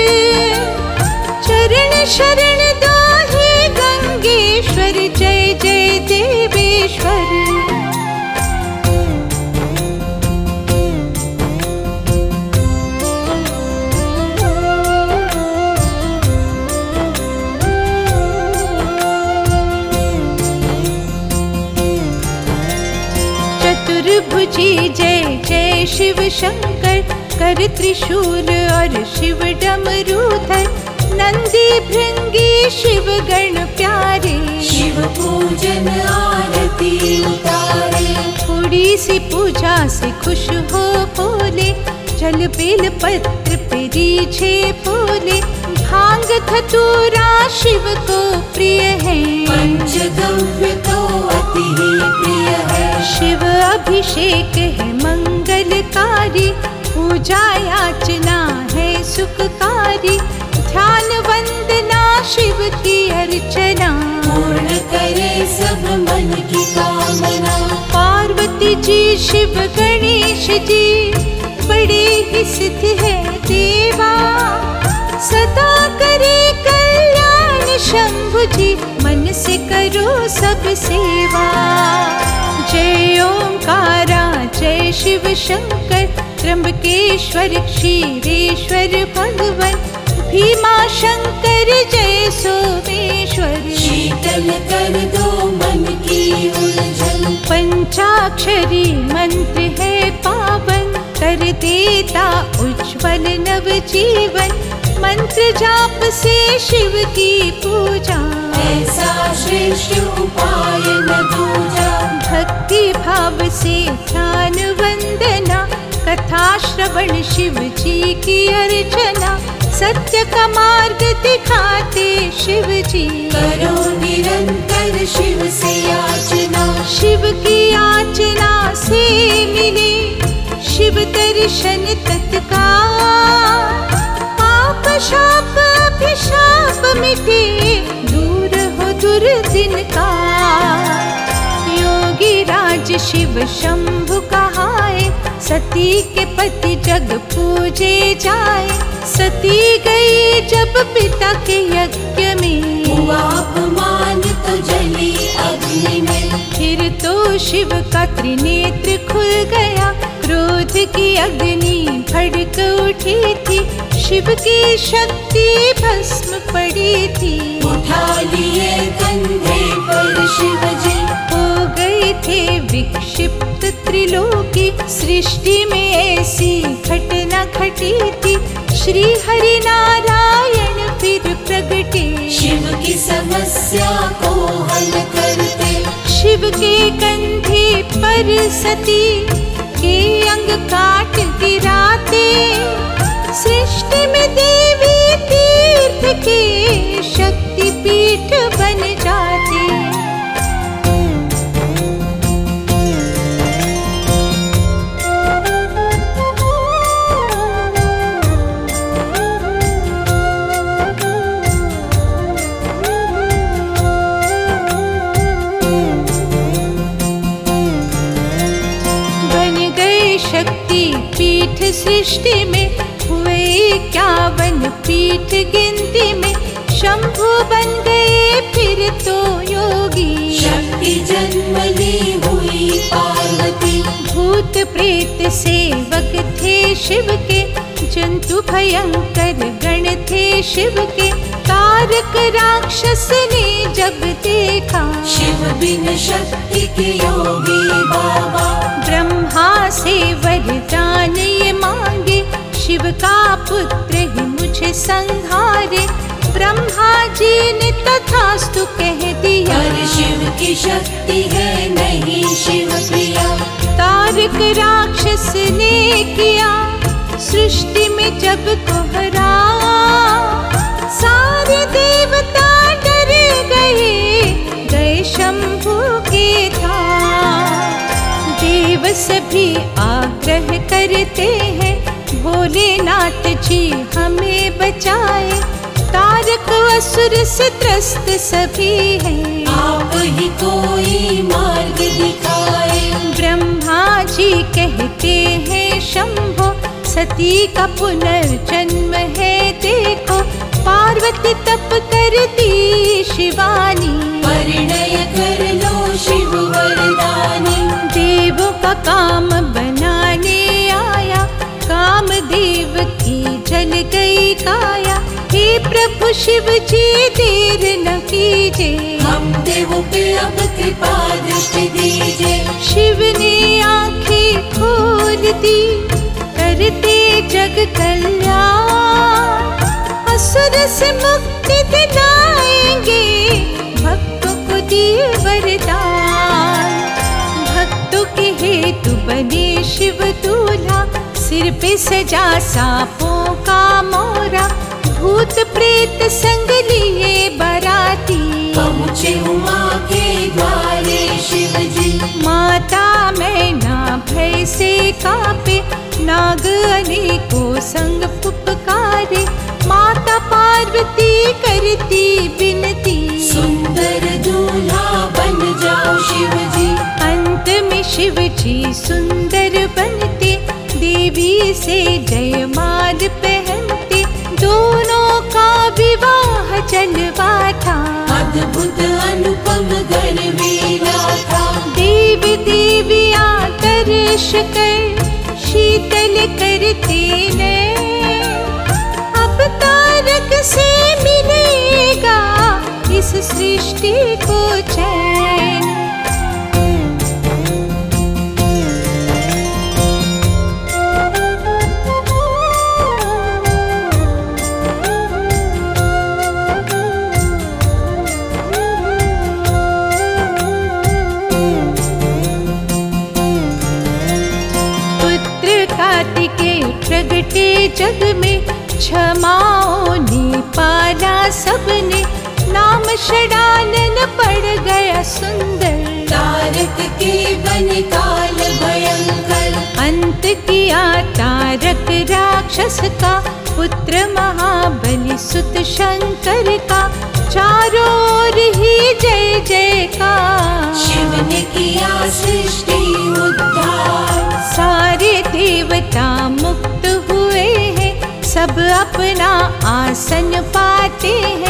चरण शरण दाहे गंगेश्वर, जय जय देवेश्वर। चतुर्भुजी जय जय शिव शंकर, कर त्रिशूल और शिव डमरूधर। नंदी भृंगी शिव गण प्यारे,
शिव पूजन आरती उतारे।
थोड़ी सी पूजा से खुश हो बोले, जल बेल पत्र पे रीझे बोले। भांग धतूरा शिव को प्रिय है,
पंचगव्य तो अति ही प्रिय है।
शिव अभिषेक है मंगलकारी, पूजा याचना है सुखकारी। ध्यान वंदना शिव की अर्चना,
पूर्ण करे सब मन की कामना।
पार्वती जी शिव गणेश जी, बड़े ही सिद्ध है देवा। सदा करे कल्याण शंभु जी, मन से करो सब सेवा। जय ओंकारा जय शिव शंकर, त्र्यंबकेश्वर क्षीरेश्वर भगवन। भीमा शंकर जय सोमेश्वर,
शीतल कर दो मन की उलझन।
पंचाक्षरी मंत्र है पावन, कर देता उज्ज्वल नव जीवन। मंत्र जाप से शिव की पूजा,
ऐसा श्रेष्ठ उपाय न दूजा।
भक्ति भाव से ध्यान वंदना, कथा श्रवण शिव जी की अर्चना। सत्य का मार्ग दिखाते शिव जी,
करो निरंतर शिव से याचना।
शिव की याचना से मिले शिव दर्शन तत्काल। पाप शाप अभिशाप मिटे, दूर हो दुर्दिन का। योगी राज शिव शंभु कहाए, सती के पति जग पूजे जाए। सती गई जब पिता के यज्ञ में,
हुआ अपमान तो जली अग्नि में।
फिर तो शिव का त्रिनेत्र खुल गया, क्रोध की अग्नि भड़क उठी थी, शिव की शक्ति भस्म पड़ी थी।
उठा लिए कंधे पर शिव जी,
हो गए थे विक्षिप्त त्रिलोकी, सृष्टि में ऐसी घटना घटी थी, श्री हरि नारायण फिर प्रगटे,
शिव की समस्या को हल करते।
शिव के कंधे पर सती के अंग काट गिराते, सृष्टि में देवी तीर्थ के शक्ति पीठ बन जाते। शक्ति पीठ सृष्टि में हुए 51 पीठ गिनती में, शंभु बन गए फिर तो योगी,
शक्ति जन्म ली हुई पार्वती।
भूत प्रेत सेवक थे शिव के, जंतु भयंकर गण थे शिव के, तारक राक्षस ने जब देखा,
शिव बिन शक्ति के योगी बाबा।
ब्रह्मा से वरदान ये मांगे, शिव का पुत्र ही मुझे संहारे, ब्रह्मा जी ने तथास्तु कह दिया,
पर शिव की शक्ति है नहीं शिव प्रिया।
तारक राक्षस ने किया सृष्टि में जब कोहरा, सारे देवता डर गए शंभु के धाम। देव सभी आग्रह करते हैं, भोलेनाथ जी हमें बचाए, तारक असुर से त्रस्त सभी हैं,
आप ही कोई मार्ग दिखाए।
ब्रह्मा जी कहते हैं शंभो, सती का पुनर्जन्म है देखो, पार्वती तप करती शिवानी,
परिणय कर लो शिव वरदानी।
देवों का काम बनाने आया, कामदेव की जल गई काया, हे प्रभु शिव जी देर न कीजिए,
हम देवों पे अब कृपा दृष्टि दीजिए।
शिव ने आंखें खोल दी, करते जग कल्याण, असुर से मुक्ति दिलाएंगे, भक्तों को दिए वरदान। भक्तों के हेतु बने शिव दूल्हा, सिर पे सजा सांपों का मोरा, भूत प्रेत संग लिए बाराती,
पहुँचे उमा के द्वारे शिव जी।
माता मैना भय से कांपे, नाग अनेकों संग पुपकारे, माता पार्वती करती विनती,
सुंदर दूल्हा बन जाओ शिव जी।
अंत में शिव जी सुंदर बनते, देवी से जयमाल पहनते, दोनों का विवाह जलवा था,
अद्भुत अनुपम गर्वीला था।
देव देवियां दर्श कर शीतल करते नैन, अब तारक से मिलेगा इस सृष्टि को चैन। प्रगटे जग में, क्षमाओं ने पाला सबने, नाम षडानन पड़ गया सुंदर,
तारक के बन काल भयंकर।
अंत किया तारक राक्षस का, पुत्र महाबली सुत शंकर का, चारों ओर ही जय जयकार,
शिव ने किया सृष्टि उद्धार।
सारे देवता मुक्त हुए हैं, सब अपना आसन पाते हैं,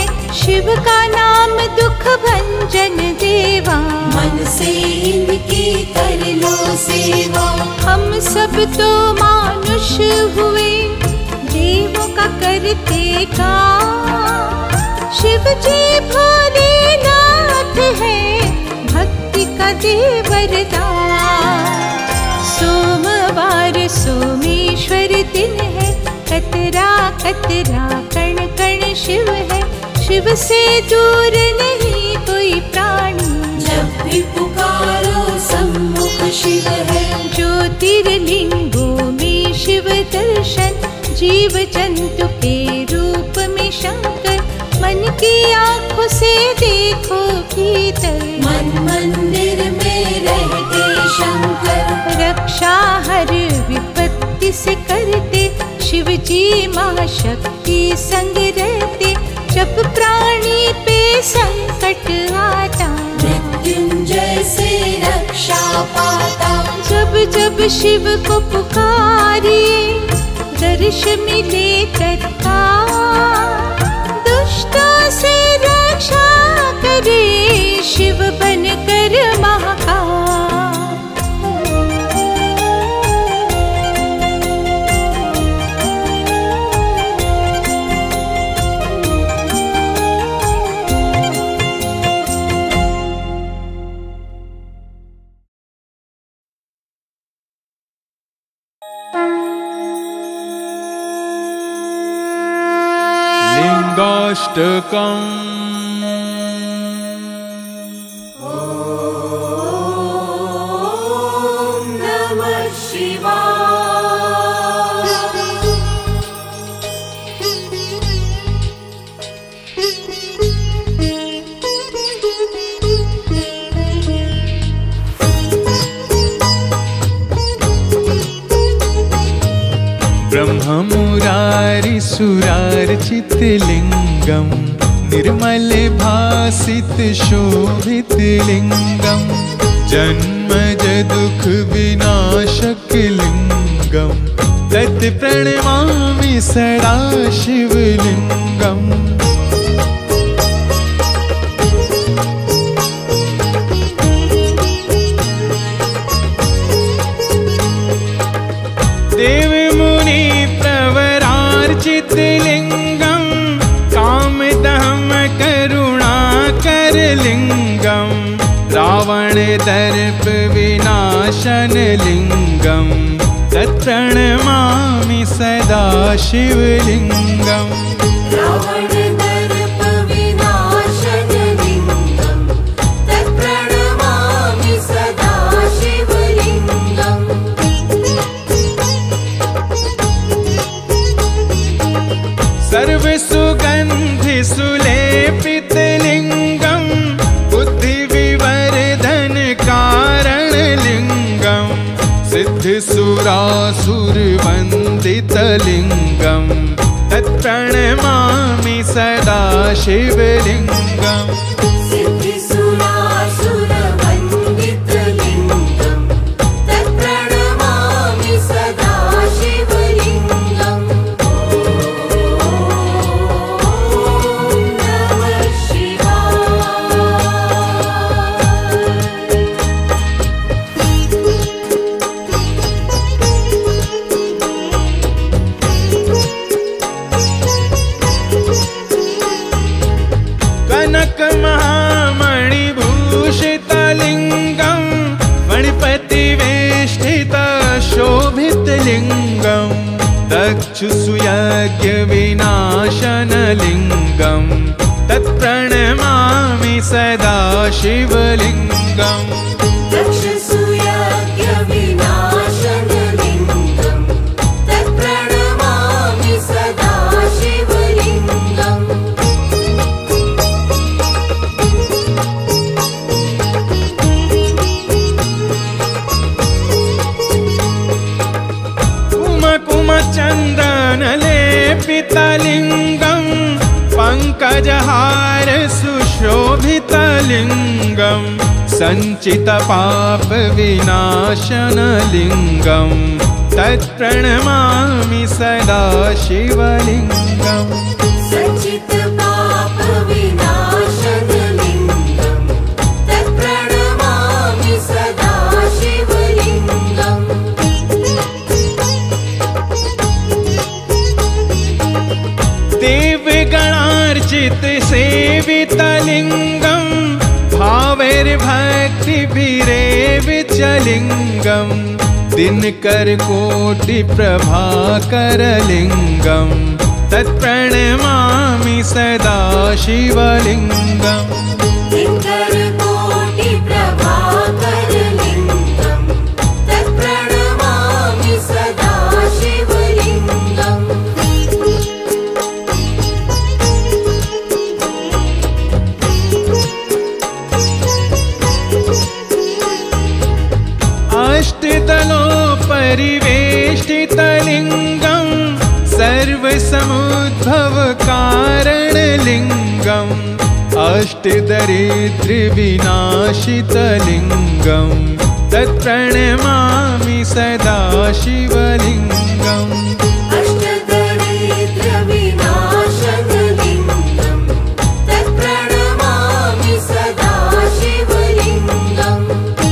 शिव का नाम दुख भंजन देवा,
मन से इनकी कर लो सेवा।
हम सब तो मानुष हुए देवों का करते काम, शिव जी भोलेनाथ है भक्ति का दे वरदान। सोमवार सोमेश्वर दिन है, कतरा कतरा कण कण शिव है, शिव से दूर नहीं कोई प्राणी,
जब भी पुकारो सम्मुख शिव है।
ज्योतिर्लिंगों में शिव दर्शन, जीव जंतु के रूप में शंकर, मन की आँखों से देखो भीतर,
मन मंदिर में रहते शंकर।
रक्षा हर विपत्ति से करते, शिव जी महाशक्ति संग रहते, जब प्राणी पे संकट आता,
मृत्युंजय से रक्षा पाता।
जब जब शिव को पुकारिए दर्श मिले तत्काल, दुष्टों से रक्षा करे शिव बनकर महाकाल।
लिंगाष्टकम्
ॐ नमः शिवाय।
ब्रह्ममुरारि सुरार्चितलिङ्गं, निर्मल भासित शोभित लिङ्गं, जन्मज दुख विनाशक लिङ्गं, तत् प्रणमामि सदा शिवलिङ्गम्। देवमुनि प्रवरार्चितलिङ्गं, कामदहं करुणाकरलिङ्गं, रावणदर्प विनाशनलिङ्गं, तत्प्रणमामि सदा शिवलिङ्गम्।
रावणदर्प विनाशनलिङ्गं, तत्प्रणमामि सदा शिवलिङ्गम्।
सर्वसुगन्धि सुलेपितलिङ्गं, बुद्धिविवर्धन कारणलिङ्गं, सिद्धसुरासुरवन्दितलिङ्गं, तत्प्रणमामि सदा शिवलिङ्गम्।
सिद्धिसुरासुरवन्दितलिङ्गं, तत्प्रणमामि सदा शिवलिङ्गम्। ॐ नमः शिवाय।
कनक महामणिभूषितलिङ्गं, मणिपतिवेष्टित शोभितलिङ्गं, दक्षुसुयज्ञविनाशनलिङ्गं, तत्प्रणमामि सदा शिवलिङ्गम्।
दक्षसूयज्ञविनाशनलिङ्गं, तत्प्रणमामि सदा शिवलिङ्गम्।
कुमकुमचन्दनलेपितलिङ्गं, पङ्कजहार सुशोभितलिङ्गं, सञ्चितपापविनाशनलिङ्गं, तत्प्रणमामि सदा शिवलिङ्गम्।
सञ्चितपापविनाशनलिङ्गं,
सेवितलिङ्गं भावैर्भक्तिभिरेविचलिङ्गं दिनकरकोटि प्रभाकरलिङ्गं तत्प्रणमामि सदा शिवलिङ्गम्
दिनकरकोटि प्रभाकरलिङ्गं तत्प्रणमामि सदा शिवलिङ्गम्
अष्टदलोपरिवेष्टितलिङ्गं सर्वसमुद्भवकारणलिङ्गम् अष्टदरिद्रविनाशितलिङ्गं तत्प्रणमामि सदा शिवलिङ्गम्
अष्टदरिद्रविनाशनलिङ्गं तत्प्रणमामि सदा शिवलिङ्गम्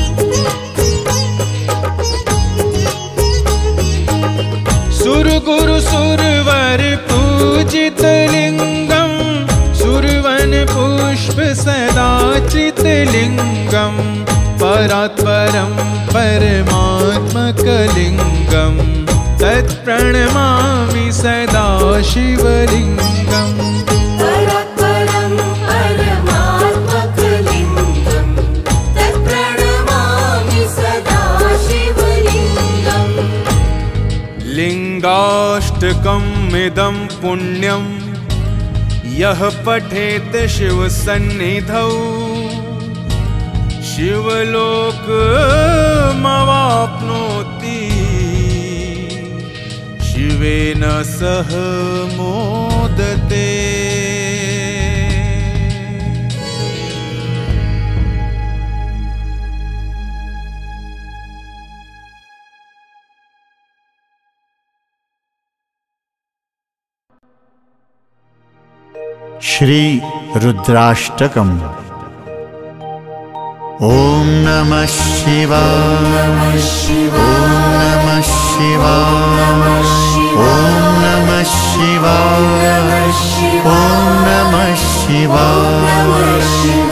सुरगुरु सुरवर पूजितलिङ्गं सुरवन पुष्प सदाचितलिङ्गं परात्परं परमात्मकलिङ्गं तत्प्रणमामि सदा शिवलिङ्गम्
परात्परं परमात्मकलिङ्गं तत्प्रणमामि सदा शिवलिङ्गम्
लिङ्गाष्टकमिदं पुण्यं यः पठेत् शिवसन्निधौ शिवलोकमवाप्नोति शिवेन सह मोदते।
श्री रुद्राष्टकम्। ओम नमः शिवाय, ओम नमः शिवाय, ओम नमः शिवाय, ओम नमः शिवाय।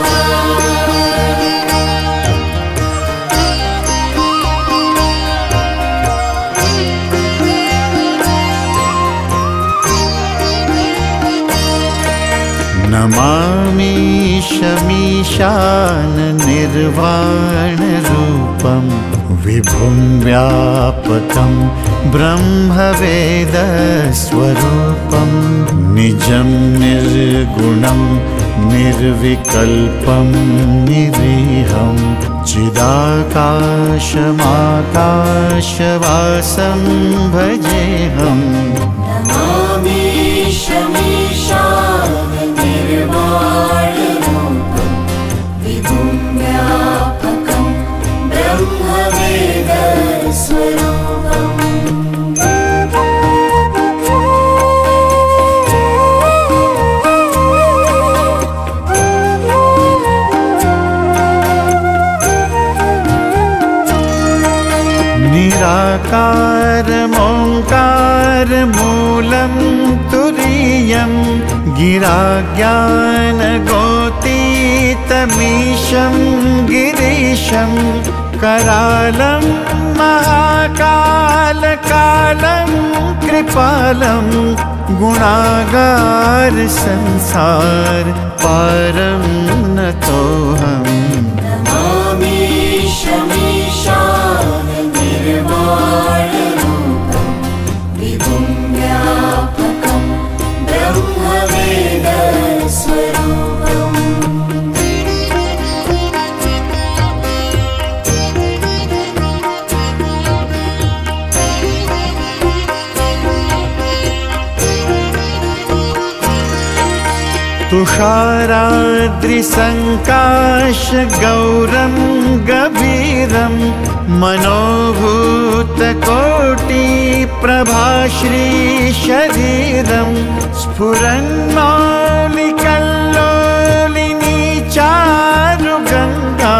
नमामि शमीशान निर्वाणरूपं विभुं व्यापकं ब्रह्मवेदस्वरूपं निजं निर्गुणं निर्विकल्पं निरीहं चिदाकाशमाकाशवासं भजेऽहम्।
नमामि शमीशान निर्वाणरूपं विभुं व्यापकं ब्रह्मवेदस्वरूपम्।
निराकारमोङ्कारमूलं तुरीयं गिराज्ञानगोतीतमीशं गिरीशं करालं महाकालकालं कृपालं गुणागार संसार पारं नतोऽहम्।
नमामि शमीशान निर्वाणरूपं विभुं व्यापकं ब्रह्मवेदस्वरूपम्।
तुषाराद्रिसङ्काशगौरं गभीरं मनोभूतकोटिप्रभाश्रीशरीरं स्फुरन्मौलिकल्लोलिनी चारुगङ्गा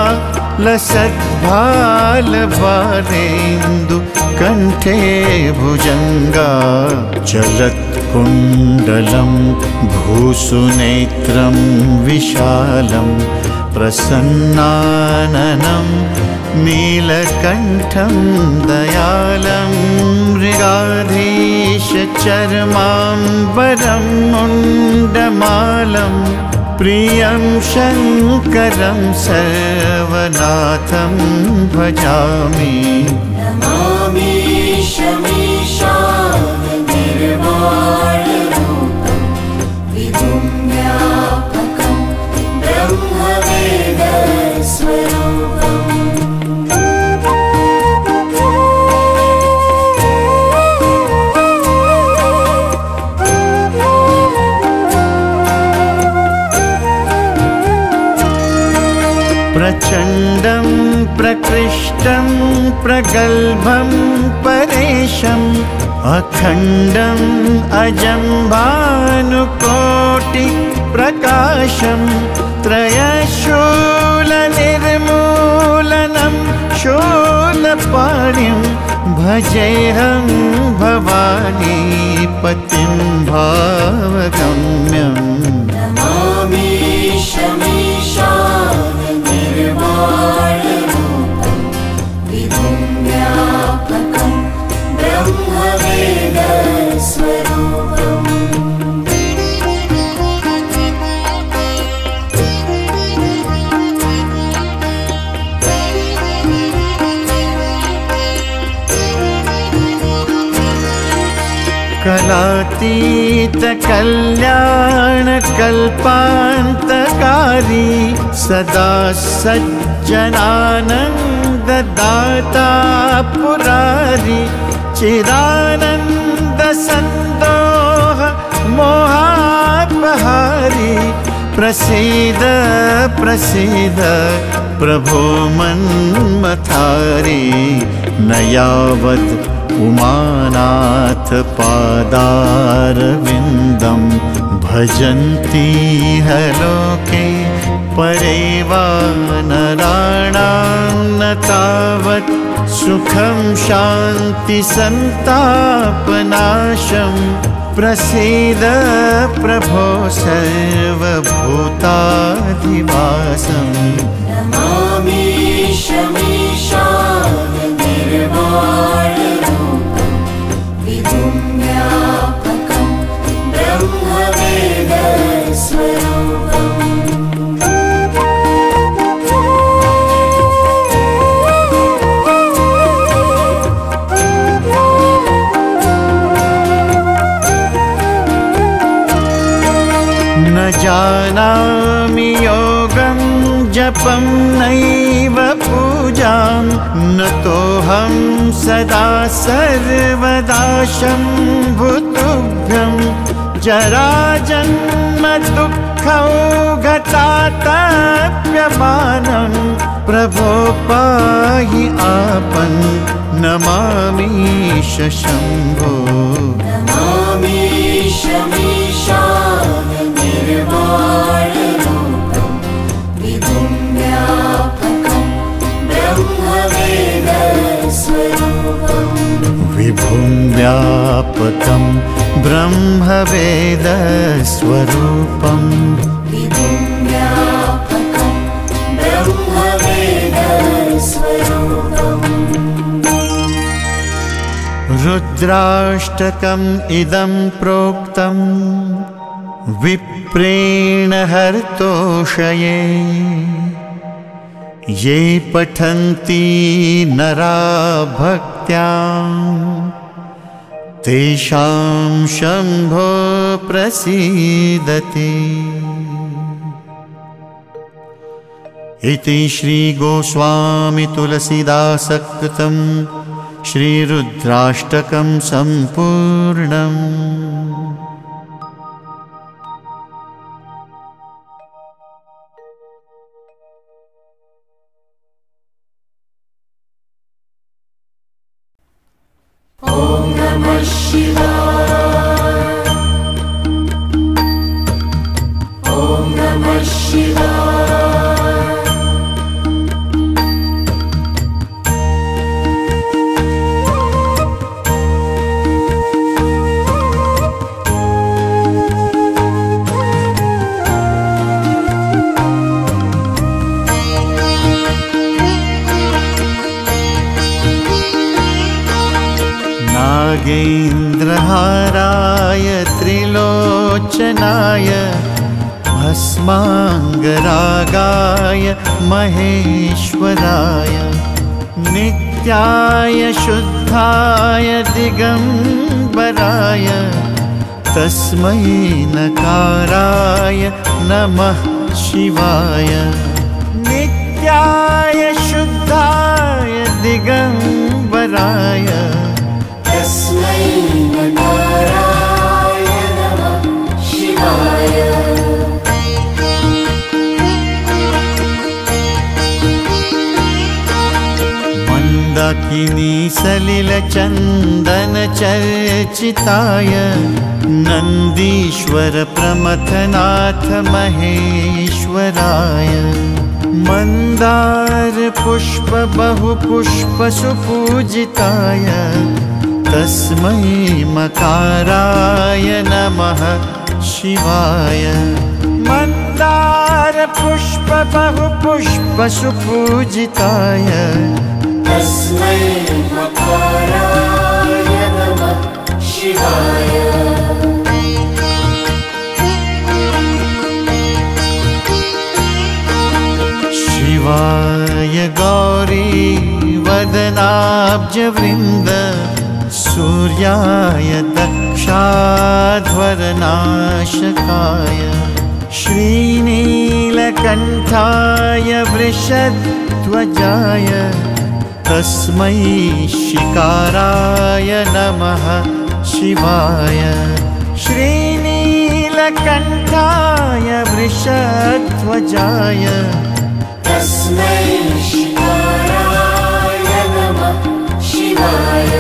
लसद्भालभारेन्दु कण्ठे भुजङ्गा चलत् कुण्डलं भूसुनेत्रं विशालं प्रसन्नाननं नीलकण्ठं दयालं मृगाधीशचर्माम्बरं मुण्डमालं प्रियं शङ्करं सर्वनाथं भजामि।
नमामि शमीशाननिर्वाणरूपं विभुं व्यापकं ब्रह्मवेदस्वरूपम्।
प्रचण्डं प्रकृष्टं प्रगल्भं परेशम् अखण्डम् अजं भानुकोटिप्रकाशं त्रयशूलनिर्मूलनं शूलपाणिं भजेऽहं भवानी पतिं भावगम्यम्।
नमामि शमीशाननिर्वाणरूपं विभुं व्यापकं ब्रह्मवेदस्वरूपम्।
कलातीतकल्याणकल्पान्तकारी सदा सज्जनानन्ददाता पुरारी चिदानन्दसन्दोह मोहापहारी प्रसीद प्रसीद प्रभो मन्मथारी न यावत् उमानाथ पादारविन्दं भजन्ति लोके परे वा नराणां न तावत् सुखं शान्ति सन्तापनाशं प्रसीद प्रभो सर्वभूताधिवासम्।
नमामि शमीशाननिर्वाणरूपं विभुं व्यापकं ब्रह्मवेदस्वरूपम्।
न जानामि योगं जपं नैव पूजां न तोऽहं सदा सर्वदा शम्भुतुभ्यं जराजन्म दुःखौघतातप्यमानं प्रभो पाहि आपन् नमामीश शम्भो।
नमामि शमीशाननिर्वाणरूपं विभुं व्यापकं ब्रह्मवेदस्वरूपम्।
विभुं व्यापकं ब्रह्मवेदस्वरूपम्।
विभुं व्यापकं ब्रह्मवेदस्वरूपम्।
रुद्राष्टकम् इदं प्रोक्तं विप्रेण हर्तोषये ये पठन्ति नरा भक्त्या तेषां शम्भो प्रसीदति। इति श्री गोस्वामी तुलसीदासकृतं श्रीरुद्राष्टकं सम्पूर्णम्।
ॐ नमः शिवाय। ॐ नमः शिवाय।
नागेन्द्रहाराय त्रिलोचनाय भस्माङ्गरागाय महेश्वराय नित्याय शुद्धाय दिगम्बराय तस्मै नकाराय नमः शिवाय। नित्याय शुद्धाय दिगम्बराय
तस्मै नकाराय नमः शिवाय।
मंदाकिनी सलिलचन्दन चर्चिताय नन्दीश्वर प्रमथनाथ महेश्वराय मंदार पुष्प बहुपुष्प सुपूजिताय तस्मै मकाराय नमः शिवाय। मंदार पुष्प बहुपुष्प सुपूजिताय
तस्मै मकाराय नमः शिवाय।
शिवाय गौरी वदनाब्जवृन्द सूर्याय दक्षाध्वरनाशकाय श्रीनीलकण्ठाय वृषध्वजाय तस्मै शिकाराय नमः शिवाय। श्रीनीलकण्ठाय वृषध्वजाय
तस्मै शिकाराय नमः शिवाय।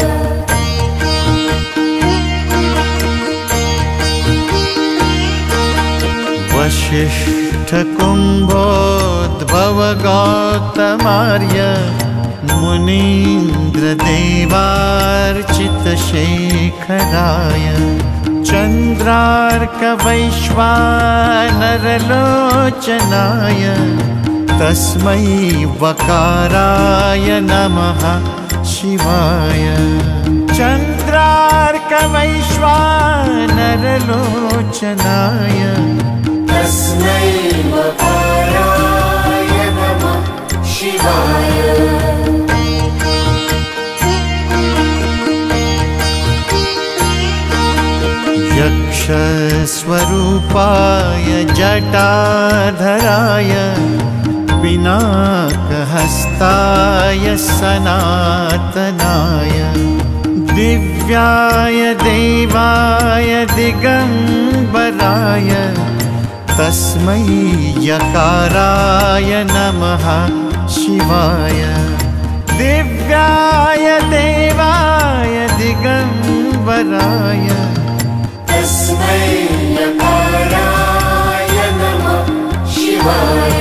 वसिष्ठकुम्भोद्भवगौतमार्य मुनीन्द्रदेवार्चितशेखराय चन्द्रार्कवैश्वानरलोचनाय तस्मै वकाराय नमः शिवाय। चन्द्रार्कवैश्वानरलोचनाय
तस्मै वकाराय नमः शिवाय।
यक्षस्वरूपाय जटाधराय पिनाकहस्ताय सनातनाय दिव्याय देवाय दिगम्बराय तस्मै यकाराय नमः शिवाय। दिव्याय देवाय दिगम्बराय
तस्मै यकाराय नमः शिवाय।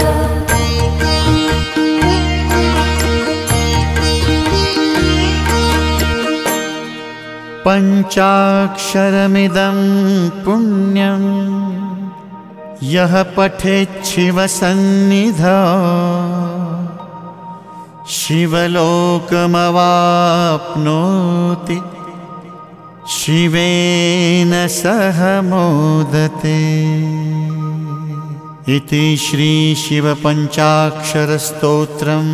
पञ्चाक्षरमिदं पुण्यं यः पठेत् शिवसन्निधौ शिवलोकमवाप्नोति शिवेन सह मोदते। इति श्री शिवपञ्चाक्षरस्तोत्रम्।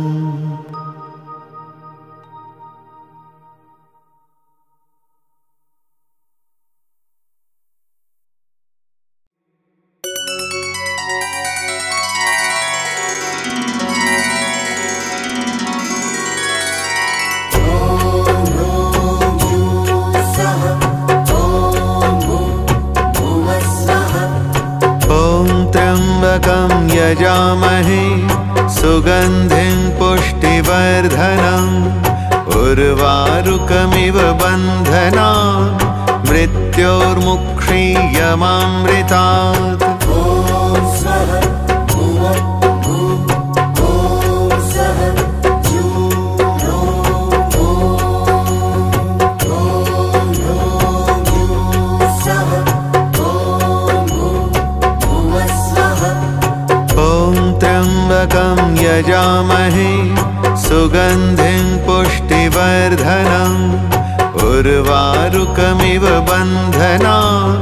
यजामहे सुगन्धिं पुष्टिवर्धनम् उर्वारुकमिव बन्धनान् मृत्योर्मुक्षीयमामृतात्। यजामहे सुगन्धिं पुष्टिवर्धनम् उर्वारुकमिव बन्धनान्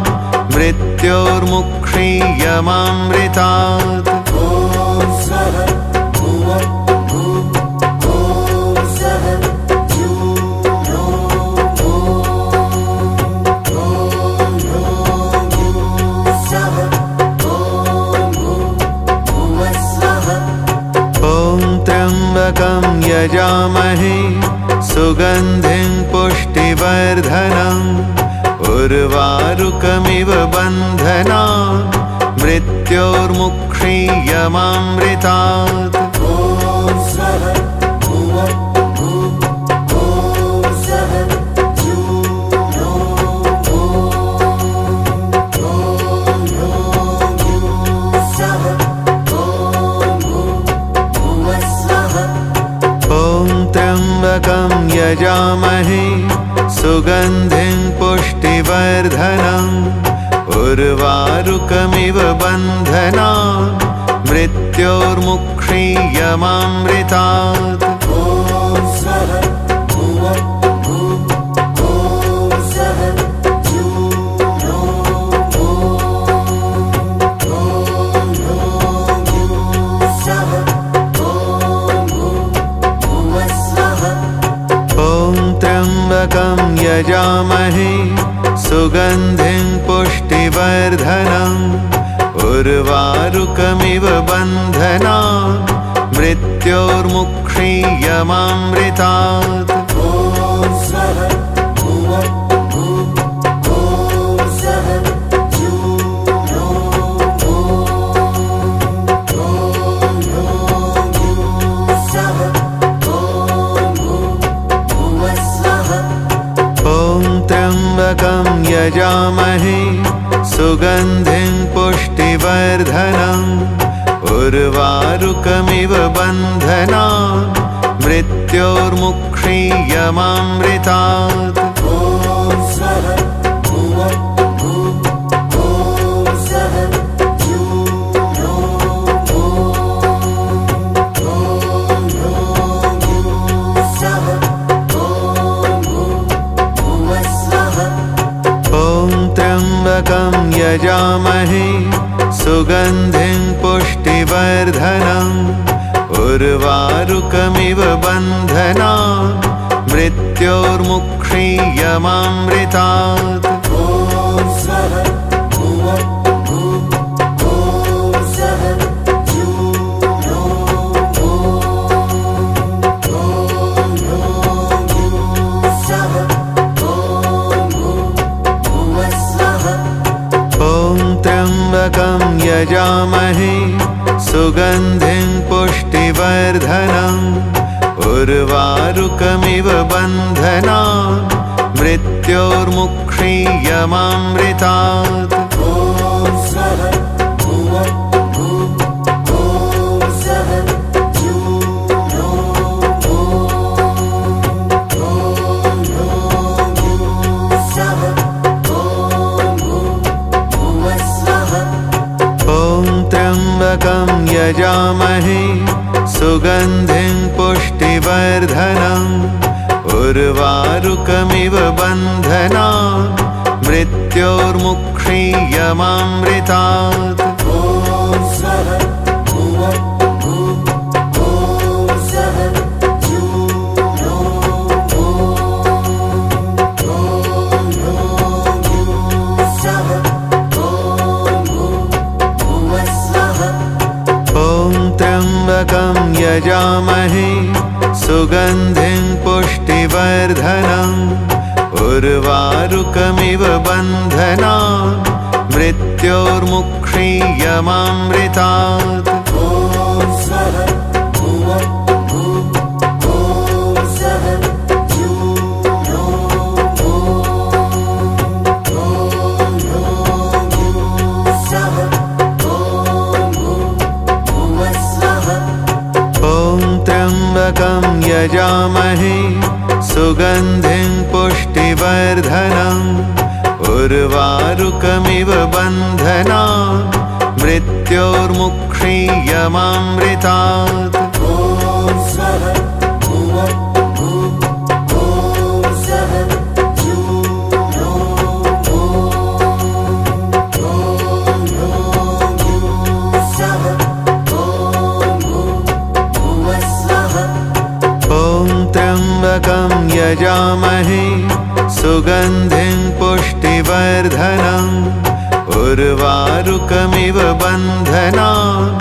मृत्योर्मुक्षीयमामृतात्। यजामहे सुगन्धिं पुष्टिवर्धनम् उर्वारुकमिव बन्धनान् मृत्योर्मुक्षीयमामृतात्। यजामहे सुगन्धिं पुष्टिवर्धनम् उर्वारुकमिव बन्धनान् मृत्योर्मुक्षीयमामृतात्। यजामहे सुगन्धिं पुष्टिवर्धनम् उर्वारुकमिव बन्धनान् मृत्योर्मुक्षीयमामृतात्। यजामहे सुगन्धिं पुष्टिवर्धनम् उर्वारुकमिव बन्धनान् मृत्योर्मुक्षीयमामृतात्। यजामहे सुगन्धिं पुष्टिवर्धनम् उर्वारुकमिव बन्धनान् मृत्योर्मुक्षीयमामृतात्। यजामहे सुगन्धिं पुष्टिवर्धनम् उर्वारुकमिव बन्धनान् मृत्योर्मुक्षीयमामृतात्। यजामहे सुगन्धिं पुष्टिवर्धनम् उर्वारुकमिव बन्धनान् मृत्योर्मुक्षीयमामृतात्। यजामहे सुगन्धिं पुष्टिवर्धनम् उर्वारुकमिव बन्धनान् मृत्योर्मुक्षीयमामृतात्। यजामहे सुगन्धिं पुष्टिवर्धनम् उर्वारुकमिव बन्धनान् मृत्योर्मुक्षीयमामृतात्। यजामहे सुगन्धिं पुष्टिवर्धनम् उर्वारुकमिव बन्धनान्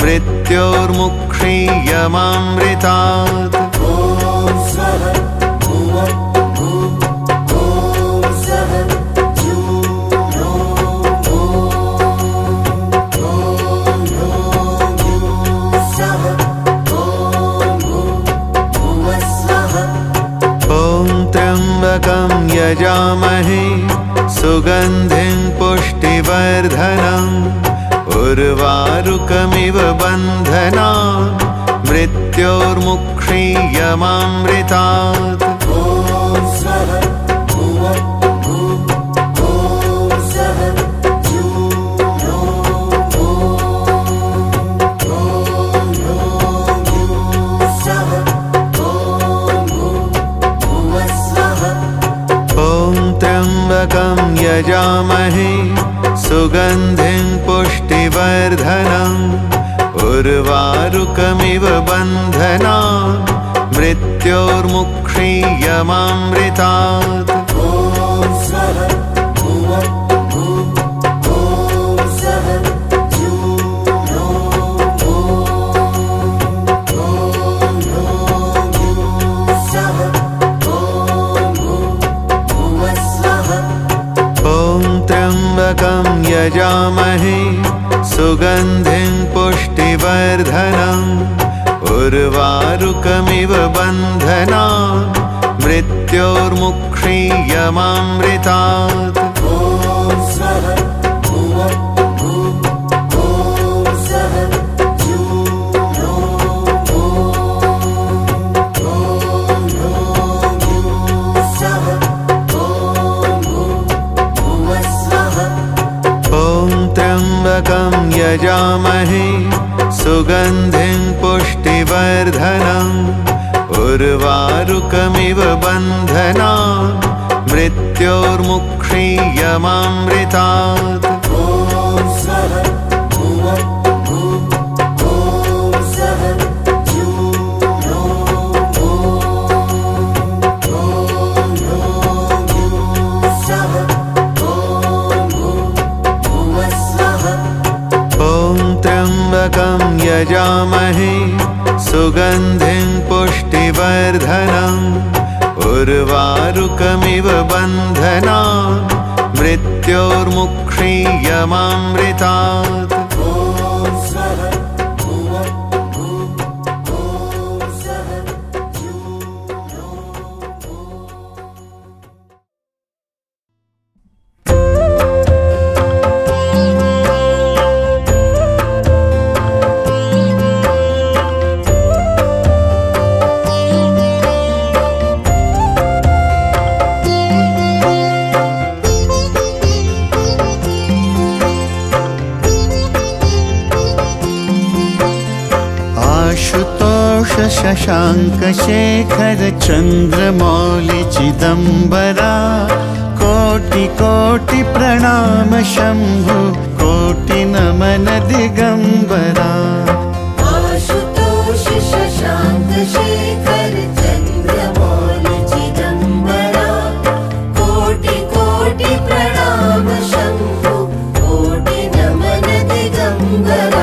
मृत्योर्मुक्षीयमामृतात्। यजामहे सुगन्धिं पुष्टिवर्धनम् उर्वारुकमिव बन्धनान् मृत्योर्मुक्षीयमामृतात्। यजामहे सुगन्धिं पुष्टिवर्धनम् उर्वारुकमिव बन्धनान् मृत्योर्मुक्षीयमामृतात्। यजामहे सुगन्धिं पुष्टिवर्धनम् उर्वारुकमिव बन्धनान् मृत्योर्मुक्षीयमामृतात्। यजामहे सुगन्धिं पुष्टिवर्धनम् उर्वारुकमिव बन्धनान् मृत्योर्मुक्षीयमामृतात्। यजामहे सुगन्धिं पुष्टिवर्धनम् उर्वारुकमिव बन्धनान् मृत्योर्मुक्षीयमामृतात्।
शशांक शेखर चंद्रमौलि चिदंबरा कोटि कोटि प्रणाम शंभु कोटि नमन दिगंबरा।
आशुतोष शशांक शेखर चंद्रमौलि चिदंबरा कोटि कोटि प्रणाम शंभु कोटि नमन दिगंबरा।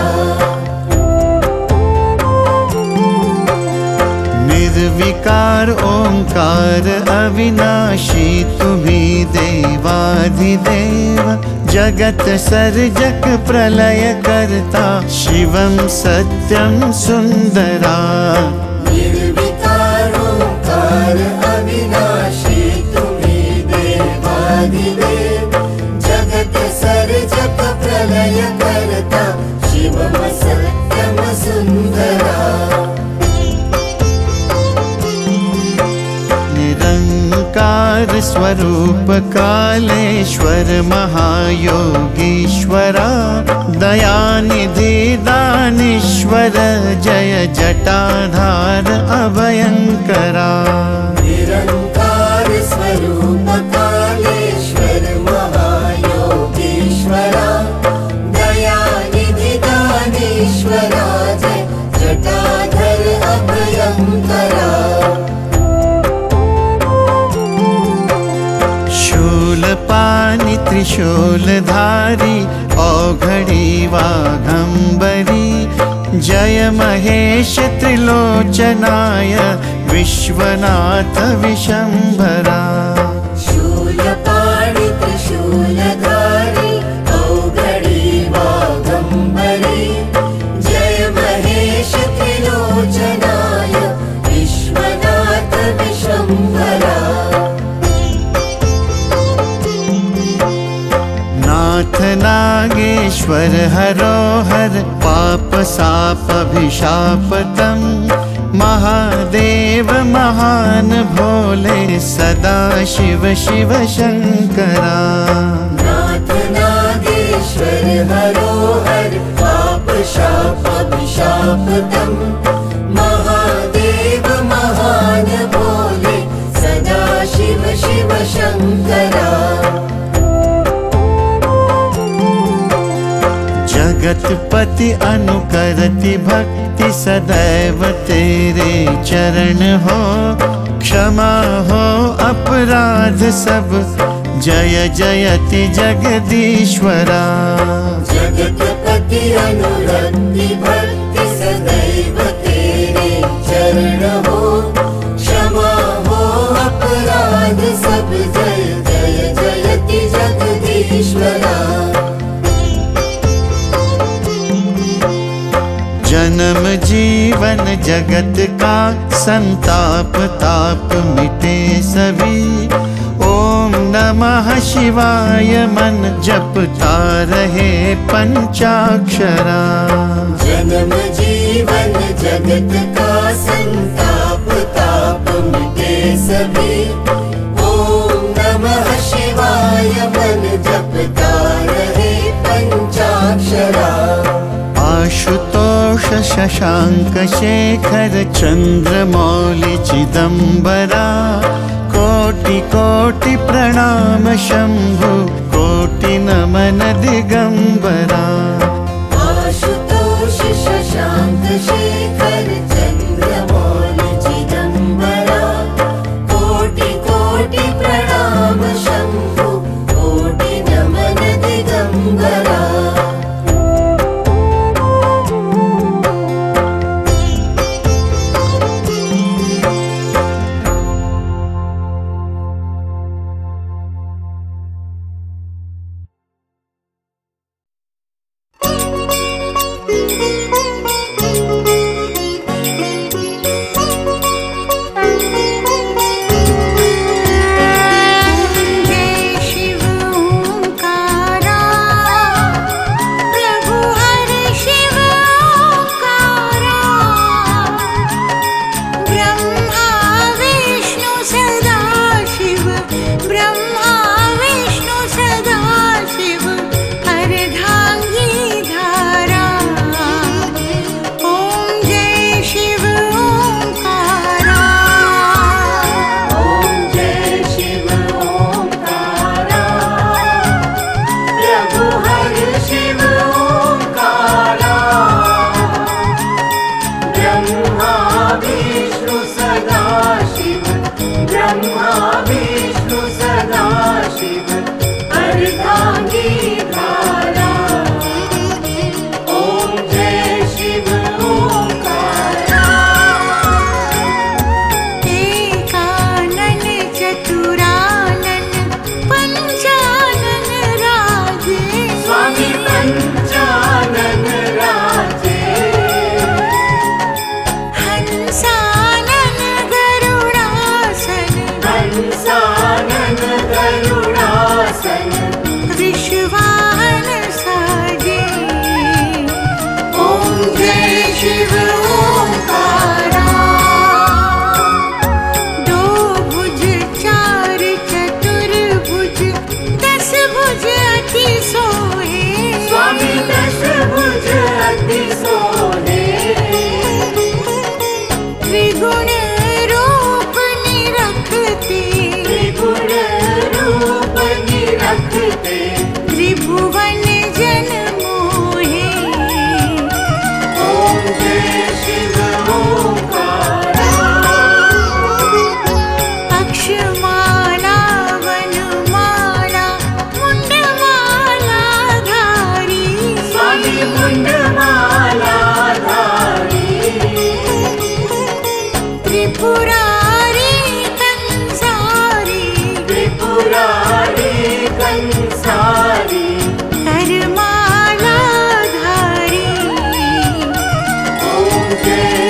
निर्विकार ओंकार अविनाशी तुम्ही देवाधिदेव जगत सर्जक प्रलय कर्ता शिवं सत्यं सुंदरा।
निर्विकार ओंकार अविनाशी तुम्ही देवाधिदेव जगत सर्जक प्रलय कर्ता शिवं सत्यं सुंदरा।
निरंकार स्वरूप कालेश्वर महायोगीश्वरा दयानिधि दानीश्वर जय जटाधार अभयंकरा।
निरंकार स्वरूप कालेश्वर महायोगीश्वरा दयानिधि दानीश्वरा जय जटाधर अभयंकरा।
त्रिशूलधारी औघड़ी वाघंबरी, जय महेश त्रिलोचनाय विश्वनाथ विशंभरा।
शूलपाणि त्रिशूलधारी औघड़ी वाघंबरी, जय महेश त्रिलोचनाय विश्वनाथ विशंभरा।
नाथ नागेश्वर हरोहर पाप साप अभिशापतम, महादेव महान भोले सदा शिव शिव शंकरा।
नाथ नागेश्वर हरोहर पाप शाप अभिशापतम, महादेव महान भोले सदा शिव शिव शंकरा।
जगतपति अनुकरति भक्ति सदैव तेरे चरण हो, क्षमा हो अपराध सब जय जयति जगदीश्वरा।
जगतपति अनुरक्ति भक्ति सदैव तेरे चरण हो, क्षमा हो अपराध सब जय जय जयति जगदीश्वरा।
जन्म जीवन जगत का संताप ताप मिटे सभी, ओम नमः शिवाय मन जपता रहे पंचाक्षरा।
जन्म जीवन जगत का संताप ताप मिटे सभी, ओम नमः शिवाय मन जपता रहे पंचाक्षरा।
आशुतोष शशांक शेखर चंद्रमौलि चिदंबरा, कोटि कोटि प्रणाम शंभु कोटि नमन दिगंबरा।
आशुतोष शशांक शेखर चंद्रमौलि चिदंबरा, कोटि कोटि प्रणाम शंभु कोटि नमन दिगंबरा।
त्रिभुवन जन मोहे, ओम जय
जय